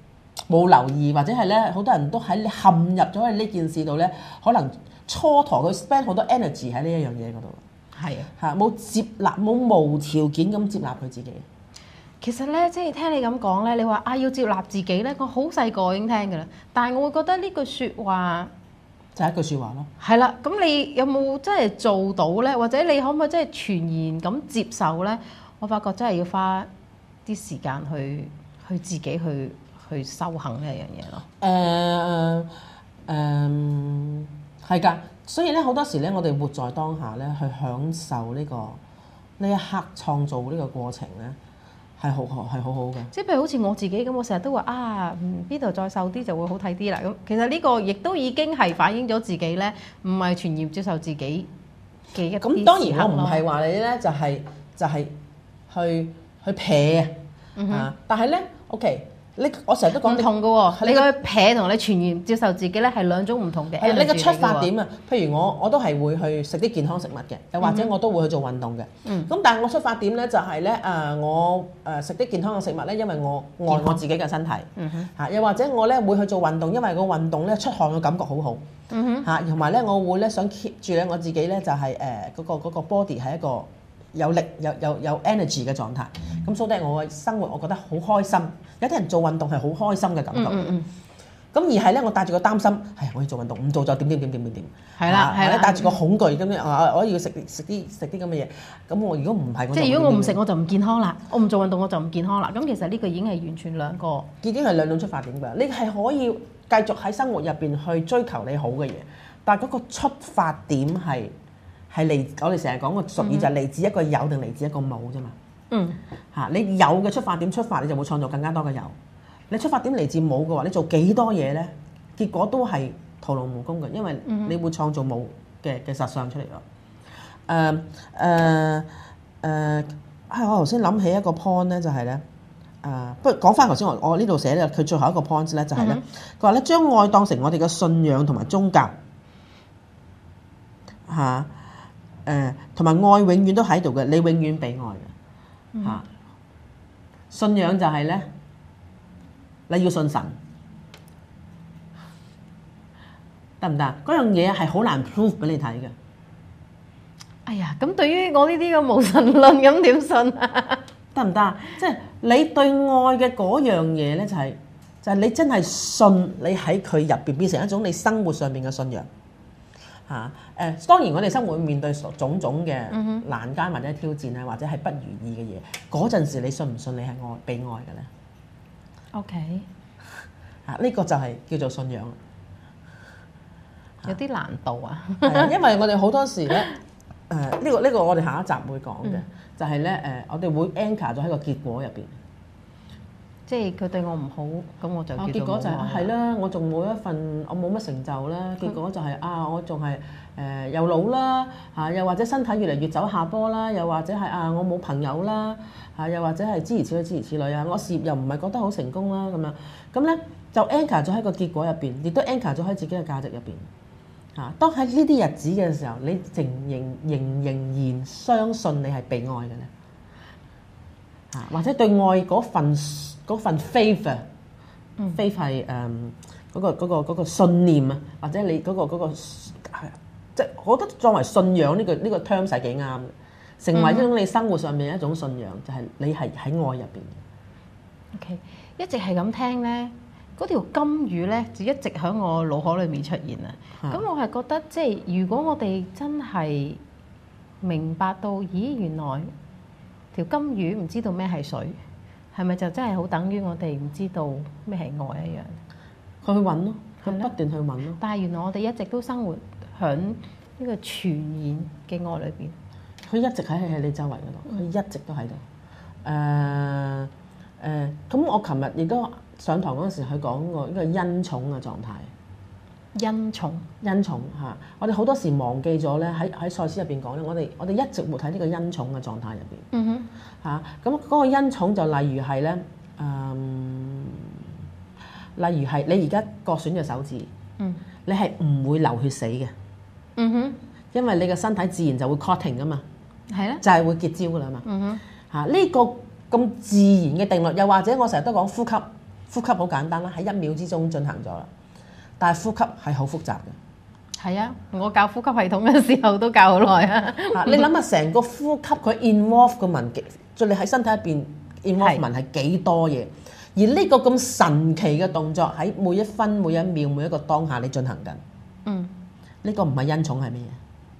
冇留意，或者係咧好多人都喺陷入咗喺呢件事度咧，可能蹉跎佢 spend 好多 energy 喺呢一樣嘢嗰度。 係啊， 嚇冇接納，冇無條件咁接納佢自己。 其實咧，即係聽你咁講咧，你話啊要接納自己咧，我好細個已經聽㗎啦。但係我會覺得呢句説話就係一句説話咯。 係啦，咁你有冇真係做到咧？或者你可唔可以真係全然咁接受咧？我發覺真係要花啲時間去去自己去去修行呢一樣嘢咯。 誒誒係㗎，所以咧好多時咧，我哋活在當下咧，去享受呢、呢個呢一刻創造呢個過程咧。係好好係好好嘅， 即係譬如好似我自己咁，我成日都話啊，邊度再瘦啲就會好睇啲啦。咁其實呢個亦都已經係反映咗自己咧，唔係全然接受自己嘅一啲時刻咯。 咁當然我唔係話你咧，就係、是、就係、是、去去撇啊，嗯、哼但係咧 OK。你我成日都講唔同嘅喎，你個撇同你全然接受自己咧係兩種唔同嘅。 係你個出發點啊，譬如我我都係會去食啲健康食物嘅，又或者我都會去做運動嘅。嗯。咁但係我出發點咧就係咧誒，我誒食啲健康嘅食物咧，因為我愛我自己嘅身體。嗯哼。嚇，又或者我咧會去做運動，因為個運動咧出汗嘅感覺好好。嗯哼。嚇，同埋咧我會咧想 keep 住咧我自己咧就係誒嗰個嗰個 body 係一個有力有有有 energy 嘅狀態。咁所以我嘅生活我覺得好開心。有啲人做運動係好開心嘅感覺，咁、嗯嗯、而係咧我帶住個擔心，係我要做運動，唔做就點點點點點點，係啦係啦，帶住個恐懼咁樣啊，我要食食啲食啲咁嘅嘢，咁我如果唔係， 即係如果我唔食我就唔健康啦，我唔做運動我就唔健康啦，咁其實呢個已經係完全兩個， 已經係兩種出發點㗎，你係可以繼續喺生活入邊去追求你好嘅嘢，但係嗰個出發點係係嚟，我哋成日講個術語就係嚟自一個有定嚟自一個冇啫嘛。嗯，嚇你有嘅出發點出發，你就會創造更加多嘅有。你出發點嚟自冇嘅話，你做幾多嘢咧，結果都係徒勞無功嘅，因為你會創造冇嘅嘅實相出嚟咯。誒誒誒，啊！我頭先諗起一個 point 咧，就係咧，誒，不過講翻頭先我我呢度寫咧，佢最後一個 point 咧就係咧，佢話咧將愛當成我哋嘅信仰同埋宗教，嚇誒，同埋愛永遠都喺度嘅，你永遠被愛嘅。嚇、嗯，信仰就係咧，你要信神，得唔得？嗰樣嘢係好難 prove 俾你睇嘅。 哎呀，咁對於我呢啲咁無神論咁點信啊？ 得唔得？即係你對愛嘅嗰樣嘢咧，就係、是、就係、是、你真係信，你喺佢入邊變成一種你生活上邊嘅信仰。嚇誒、啊，當然我哋生活會面對種種嘅難關或者挑戰啊，或者係不如意嘅嘢，嗰陣時你信唔信你係愛被愛嘅咧 ？OK， 嚇呢、啊這個就係叫做信仰， 有啲難度啊。 係啊，因為我哋好多時咧誒呢個呢、這個我哋下一集會講嘅，嗯、就係咧誒我哋會 anchor 咗喺個結果入邊。 即係佢對我唔好，咁我就叫做冇愛。 結果就係係啦，我仲冇一份，我冇乜成就啦。結果就係、是、啊，我仲係誒又老啦，嚇又或者身體越嚟越走下坡啦，又或者係啊我冇朋友啦，嚇又或者係諸如此類諸如此類啊，我事業又唔係覺得好成功啦咁樣，咁咧就 anchor 咗喺個結果入邊，亦都 anchor 咗喺自己嘅價值入邊。嚇，當喺呢啲日子嘅時候，你仍仍仍仍然相信你係被愛嘅咧？嚇，或者對愛嗰份。嗰份 faith 啊，faith 係誒嗰個嗰個嗰個信念啊，或者你嗰個嗰個係，即係我覺得作為信仰呢個呢個 term 係幾啱嘅，成為一種你生活上面一種信仰，就係你係喺愛入邊。 OK，一直係咁聽咧，嗰條金魚咧就一直喺我腦海裏面出現啊。咁我係覺得即係如果我哋真係明白到，咦原來條金魚唔知道咩係水。係咪就真係好等於我哋唔知道咩係愛一樣？ 佢去揾咯，佢不斷去揾咯。 但係原來我哋一直都生活喺呢個全然嘅愛裏邊。 佢一直喺喺你周圍嗰度，佢一直都喺度。誒、呃、誒，咁、呃、我琴日亦都上堂嗰陣時，佢講過呢個恩寵嘅狀態。 恩寵， 恩寵嚇！我哋好多時忘記咗咧，喺喺賽斯入邊講咧，我哋我哋一直活喺呢個恩寵嘅狀態入邊。嗯哼。嚇！咁嗰個恩寵就例如係咧，誒、嗯，例如係你而家割損隻手指，嗯，你係唔會流血死嘅。嗯哼。因為你嘅身體自然就會 clotting 噶嘛。係咧。就係會結焦噶啦嘛。嗯哼。嚇！呢個咁自然嘅定律，又或者我成日都講呼吸。 呼吸好簡單啦，喺一秒之中進行咗啦。但係呼吸係好複雜嘅。 係啊，我教呼吸系統嘅時候都教好耐啊。 你諗下成個呼吸佢 involve 嘅文，即係你喺身體入邊 involvement 係幾多嘢？而呢個咁神奇嘅動作喺每一分每一秒每一個當下你進行緊。嗯，呢個唔係恩寵係乜嘢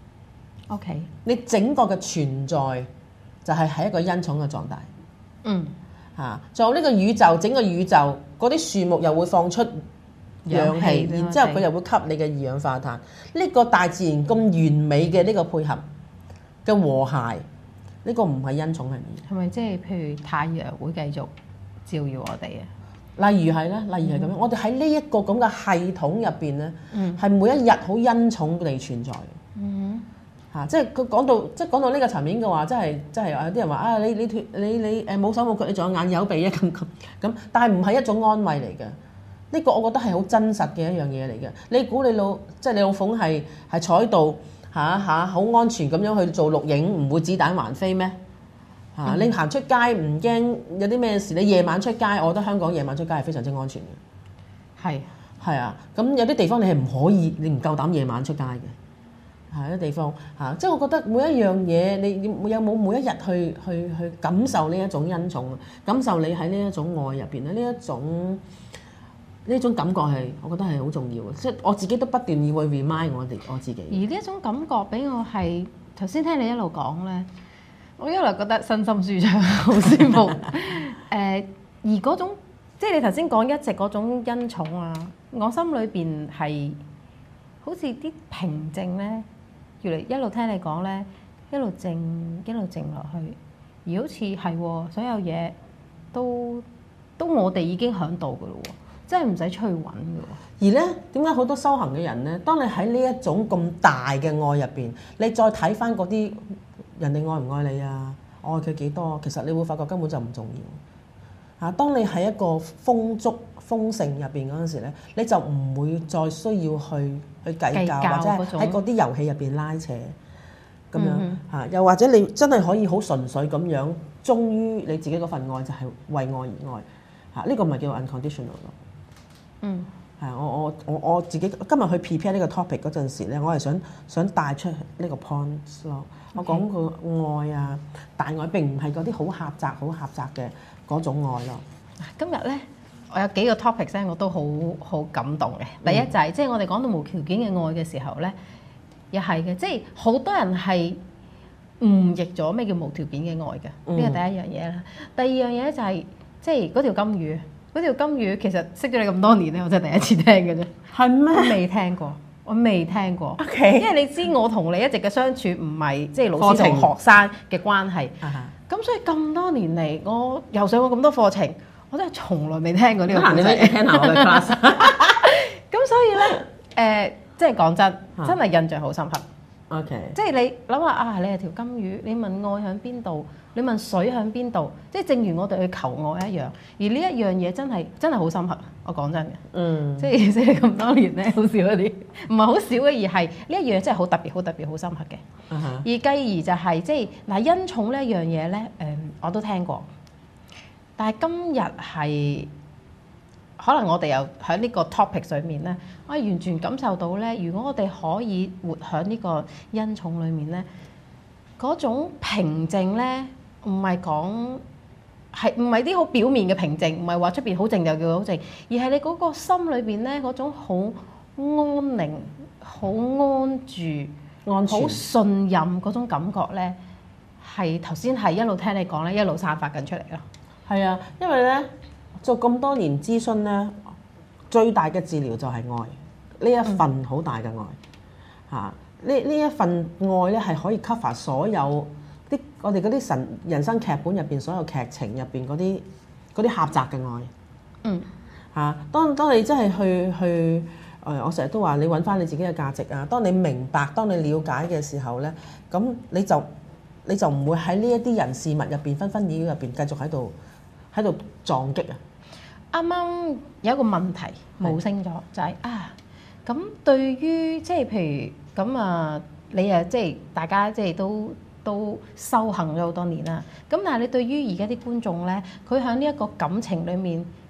？OK， 你整個嘅存在就係喺一個恩寵嘅狀態。 嗯， 嚇，仲有呢個宇宙，整個宇宙嗰啲樹木又會放出氧氣，然之後佢又會吸你嘅二氧化碳。呢個大自然咁完美嘅呢個配合嘅和諧，呢個唔係恩寵係乜嘢？ 係咪即係譬如太陽會繼續照耀我哋啊？ 例如係啦，例如係咁樣。我哋喺呢一個咁嘅系統入邊咧，係每一日好恩寵地存在嘅。嗯嚇，即係佢講到，即係講到呢個層面嘅話，即係即係有啲人話啊，你你脫你你誒冇手冇腳，你仲有眼有鼻啊咁咁咁，但係唔係一種安慰嚟嘅。呢個我覺得係好真實嘅一樣嘢嚟嘅。你估你老即係你老鳳係係坐喺度嚇嚇好安全咁樣去做錄影，唔會子彈橫飛咩？嚇、嗯！你行出街唔驚有啲咩事？你夜晚出街，我覺得香港夜晚出街係非常之安全嘅。係係啊，咁有啲地方你係唔可以，你唔夠膽夜晚出街嘅。係啲地方嚇，即係我覺得每一樣嘢，你你有冇每一日去去去感受呢一種恩寵，感受你喺呢一種愛入邊咧，呢一種呢一種感覺係，我覺得係好重要嘅。即係我自己都不斷要去 remind 我哋我自己。 而呢一種感覺俾我係頭先聽你一路講咧，我一路覺得身心舒暢，好舒服。誒、呃，而嗰種即係你頭先講一直嗰種恩寵啊，我心裏邊係好似啲平靜咧。越嚟一路聽你講咧，一路靜一路靜落去，而好似係所有嘢都都我哋已經喺度噶咯喎，真係唔使出去揾噶喎。 而咧點解好多修行嘅人咧，當你喺呢一種咁大嘅愛入邊，你再睇翻嗰啲人哋愛唔愛你啊，愛佢幾多，其實你會發覺根本就唔重要嚇。當你喺一個豐足豐盛入邊嗰陣時咧，你就唔會再需要去去計較，或者喺嗰啲遊戲入邊拉扯咁樣嚇、嗯嗯。又或者你真係可以好純粹咁樣忠於你自己嗰份愛，就係、是、為愛而愛嚇。呢、這個咪叫 unconditional 咯。嗯，係我我我我自己今日去 prepare 呢個 topic 嗰陣時咧，我係想想帶出呢個 point 咯。我講個愛啊，大愛並唔係嗰啲好狹窄、好狹窄嘅嗰種愛咯。 今日咧，我有幾個 topic 咧，我都好好感動嘅。第一就係、是嗯、即係我哋講到無條件嘅愛嘅時候咧，又係嘅，即係好多人係誤譯咗咩叫無條件嘅愛嘅。呢個、嗯、第一樣嘢啦。第二樣嘢就係、是、即係嗰條金魚，嗰條金魚其實識咗你咁多年咧，我真係第一次聽嘅啫。係咩？我未聽過，我未聽過。Okay. 因為你知我同你一直嘅相處唔係即係老師同學生嘅關係。咁所以咁多年嚟，我又上過咁多課程。我真係從來未聽過呢個故事。你可以聽下我嘅 class。咁所以咧，誒、呃，即係講真，真係印象好深刻。OK。即係你諗下啊，你係條金魚，你問愛喺邊度？你問水喺邊度？即係正如我哋去求愛一樣。而呢一樣嘢真係真係好深刻。我講真嘅。嗯。即係識你咁多年咧，好少一啲，唔係好少嘅，而係呢一樣嘢真係好特別、好特別、好深刻嘅。Uh huh. 而繼而就係、是、即係嗱，恩寵呢一樣嘢咧，誒、嗯，我都聽過。但係今日係可能我哋又喺呢個 topic 上面咧，我係完全感受到咧，如果我哋可以活喺呢個恩寵裏面咧，嗰種平靜咧，唔係講係唔係啲好表面嘅平靜，唔係話出邊好靜就叫好靜，而係你嗰個心裏邊咧嗰種好安寧、好安住、安好信任嗰種感覺咧，係頭先係一路聽你講咧，一路散發緊出嚟咯。 係啊，因為咧做咁多年諮詢咧，最大嘅治療就係愛，呢一份好大嘅愛嚇。呢呢、嗯啊、一份愛咧係可以 cover 所有啲我哋嗰啲神人生劇本入邊所有劇情入邊嗰啲嗰啲狹窄嘅愛。嗯嚇、啊，當當你真係去去誒、呃，我成日都話你揾翻你自己嘅價值啊。當你明白、當你了解嘅時候咧，咁你就你就唔會喺呢一啲人事物入邊紛紛擾擾入邊繼續喺度。喺度撞擊啊！ 啱啱有一個問題冒升咗，就係、是、啊，咁對於即係譬如咁啊，你啊即係大家即係都都修行咗好多年啦。咁但係你對於而家啲觀眾咧，佢喺呢一個感情裡面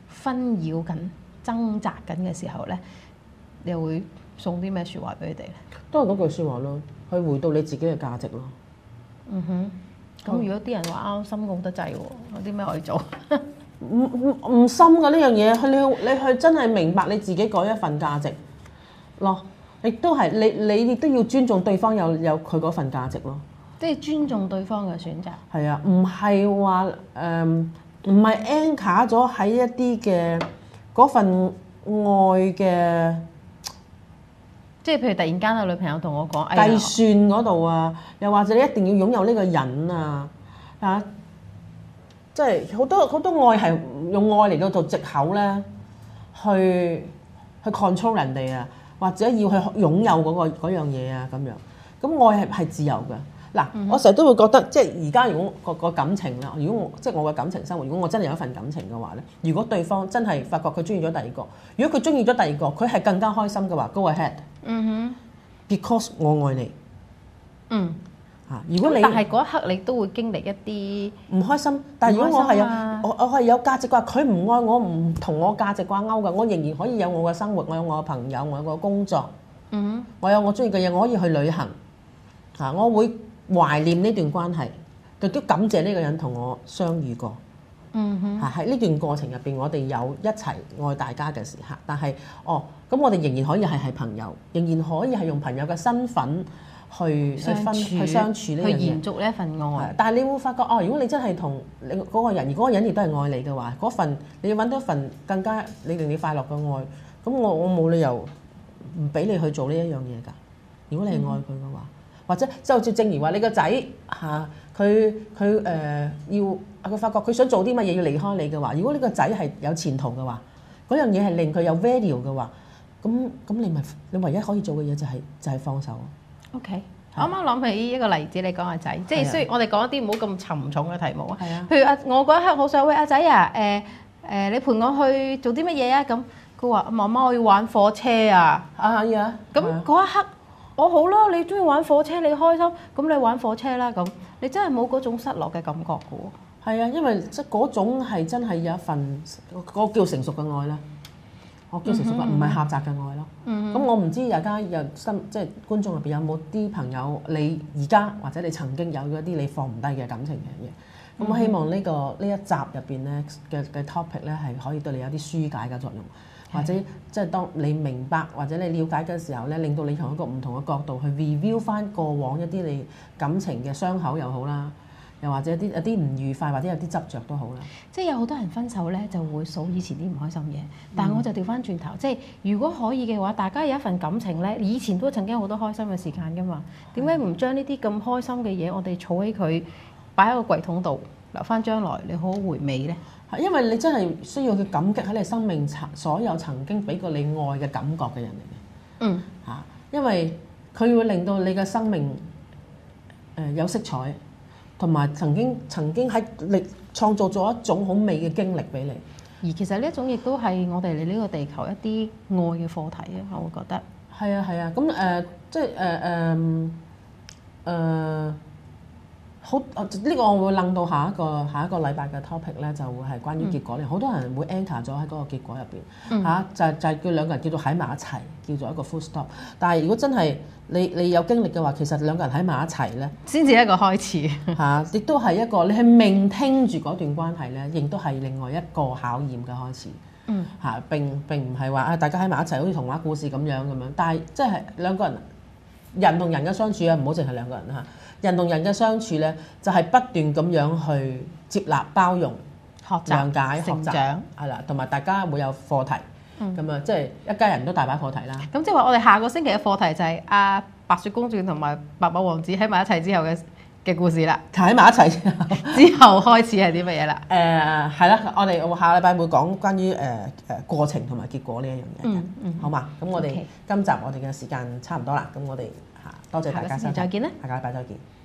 紛擾緊、掙扎緊嘅時候咧，你又會送啲咩説話俾佢哋咧？ 都係嗰句説話咯，去回到你自己嘅價值咯。 嗯哼。咁如果啲人話啱心奧得滯喎，有啲咩可以做？ 唔唔唔深㗎呢樣嘢，去你你去真係明白你自己嗰一份價值咯，亦都係你你亦都要尊重對方有有佢嗰份價值咯。 即係尊重對方嘅選擇。 係啊，唔係話誒，唔係 anchor 咗喺一啲嘅嗰份愛嘅， 即係譬如突然間有女朋友同我講， 計算嗰度啊，又或者你一定要擁有呢個人啊，啊！即係好多好多愛係用愛嚟到做藉口咧，去去 control 人哋啊，或者要去擁有嗰、嗰個嗰樣嘢啊咁樣。咁愛係係自由嘅。嗱，嗯、我成日都會覺得，即係而家如果個個感情啦，如果我即係我嘅感情生活，如果我真係有一份感情嘅話咧，如果對方真係發覺佢中意咗第二個，如果佢中意咗第二個，佢係更加開心嘅話 ，go ahead。嗯哼。Because 我愛你。嗯。啊！如果你但係嗰一刻你都會經歷一啲唔開心，但係如果我係有、啊、我我係有價值嘅話，佢唔愛我，唔同我價值掛鈎嘅，我仍然可以有我嘅生活，我有我嘅朋友，我有我嘅工作，嗯，我有我中意嘅嘢，我可以去旅行，啊，我會懷念呢段關係，亦都感謝呢個人同我相遇過，嗯哼，喺呢段過程入邊，我哋有一齊愛大家嘅時刻，但係哦，咁我哋仍然可以係係朋友，仍然可以係用朋友嘅身份。去去分去相處呢樣嘢， 去延續呢一份愛。 但係你會發覺哦，如果你真係同你嗰個人，而嗰個人亦都係愛你嘅話，嗰份你要揾到一份更加你令你快樂嘅愛，咁我我冇理由唔俾你去做呢一樣嘢㗎。如果你係愛佢嘅話，嗯、或者即係好似正如話你個仔嚇，佢佢誒要佢發覺佢想做啲乜嘢要離開你嘅話，如果呢個仔係有前途嘅話，嗰樣嘢係令佢有 value 嘅話，咁咁你咪你唯一可以做嘅嘢就係、是、就係、是、放手。 OK，啱啱諗起一個例子，你講阿仔，即係雖然我哋講一啲唔好咁沉重嘅題目啊。係啊。譬如阿我嗰一刻好想喂阿仔啊，誒、呃、誒、呃，你陪我去做啲乜嘢啊？咁佢話：媽媽我要玩火車啊！ 啊係啊。咁嗰一刻，我好啦，你中意玩火車，你開心，咁你玩火車啦。咁你真係冇嗰種失落嘅感覺嘅喎。 係啊，因為即係嗰種係真係有一份嗰個叫成熟嘅愛啦。我叫成熟嘅，唔係狹窄嘅愛咯。咁、嗯、我唔知大家有心，即係觀眾入邊有冇啲朋友，你而家或者你曾經有嗰啲你放唔低嘅感情嘅嘢。咁、嗯、我希望呢、呢個呢一集入邊咧嘅嘅 topic 咧係可以對你有啲紓解嘅作用，或者即係當你明白或者你了解嘅時候咧，令到你從一個唔同嘅角度去 review 翻過往一啲你感情嘅傷口又好啦。又或者有啲有啲唔愉快，或者有啲執着都好啦。 即係有好多人分手咧，就會數以前啲唔開心嘢。但係我就調翻轉頭，嗯、即係如果可以嘅話，大家有一份感情咧，以前都曾經有好多開心嘅時間噶嘛。點解唔將呢啲咁開心嘅嘢，我哋儲起佢，擺喺個櫃桶度，留翻將來你好好回味咧？ 係因為你真係需要去感激喺你生命所有曾經俾過你愛嘅感覺嘅人嚟嘅。嗯。嚇，因為佢會令到你嘅生命誒、呃、有色彩。同埋曾經曾經喺你創造咗一種好美嘅經歷俾你， 而其實呢一種亦都係我哋嚟呢個地球一啲愛嘅課題啊，我會覺得。 係啊係啊，咁誒、呃、即係誒誒誒好呢個我會諗到下一個下一個禮拜嘅 topic 咧，就會係關於結果咧。好、嗯、多人會 enter 咗喺嗰個結果入邊嚇，嗯啊、就係就係叫兩個人叫做喺埋一齊，叫做一個 full stop。但係如果真係你你有經歷嘅話，其實兩個人喺埋一齊咧， 先至一個開始嚇，亦都係一個你係命聽住嗰段關係咧，亦都係另外一個考驗嘅開始。嗯嚇、啊，並並唔係話啊大家喺埋一齊好似童話故事咁樣咁樣，但係即係兩個人人同人嘅相處啊，唔好淨係兩個人嚇。人同人嘅相處咧，就係、是、不斷咁樣去接納、包容、 學習、 諒解、 成長， 係啦，同埋大家會有課題，咁啊、嗯，即係一家人都大把課題啦。 咁即係話，我哋下個星期嘅課題就係阿白雪公主同埋白馬王子喺埋一齊之後嘅嘅故事啦。 喺埋一齊之後， 之後開始係啲乜嘢啦？ 誒係啦，我哋我下個禮拜會講關於誒誒過程同埋結果呢一樣嘢嘅，嗯嗯、好嘛？咁我哋 Okay. 今集我哋嘅時間差唔多啦，咁我哋。多謝大家收睇， 再見啦， 下個禮拜再見。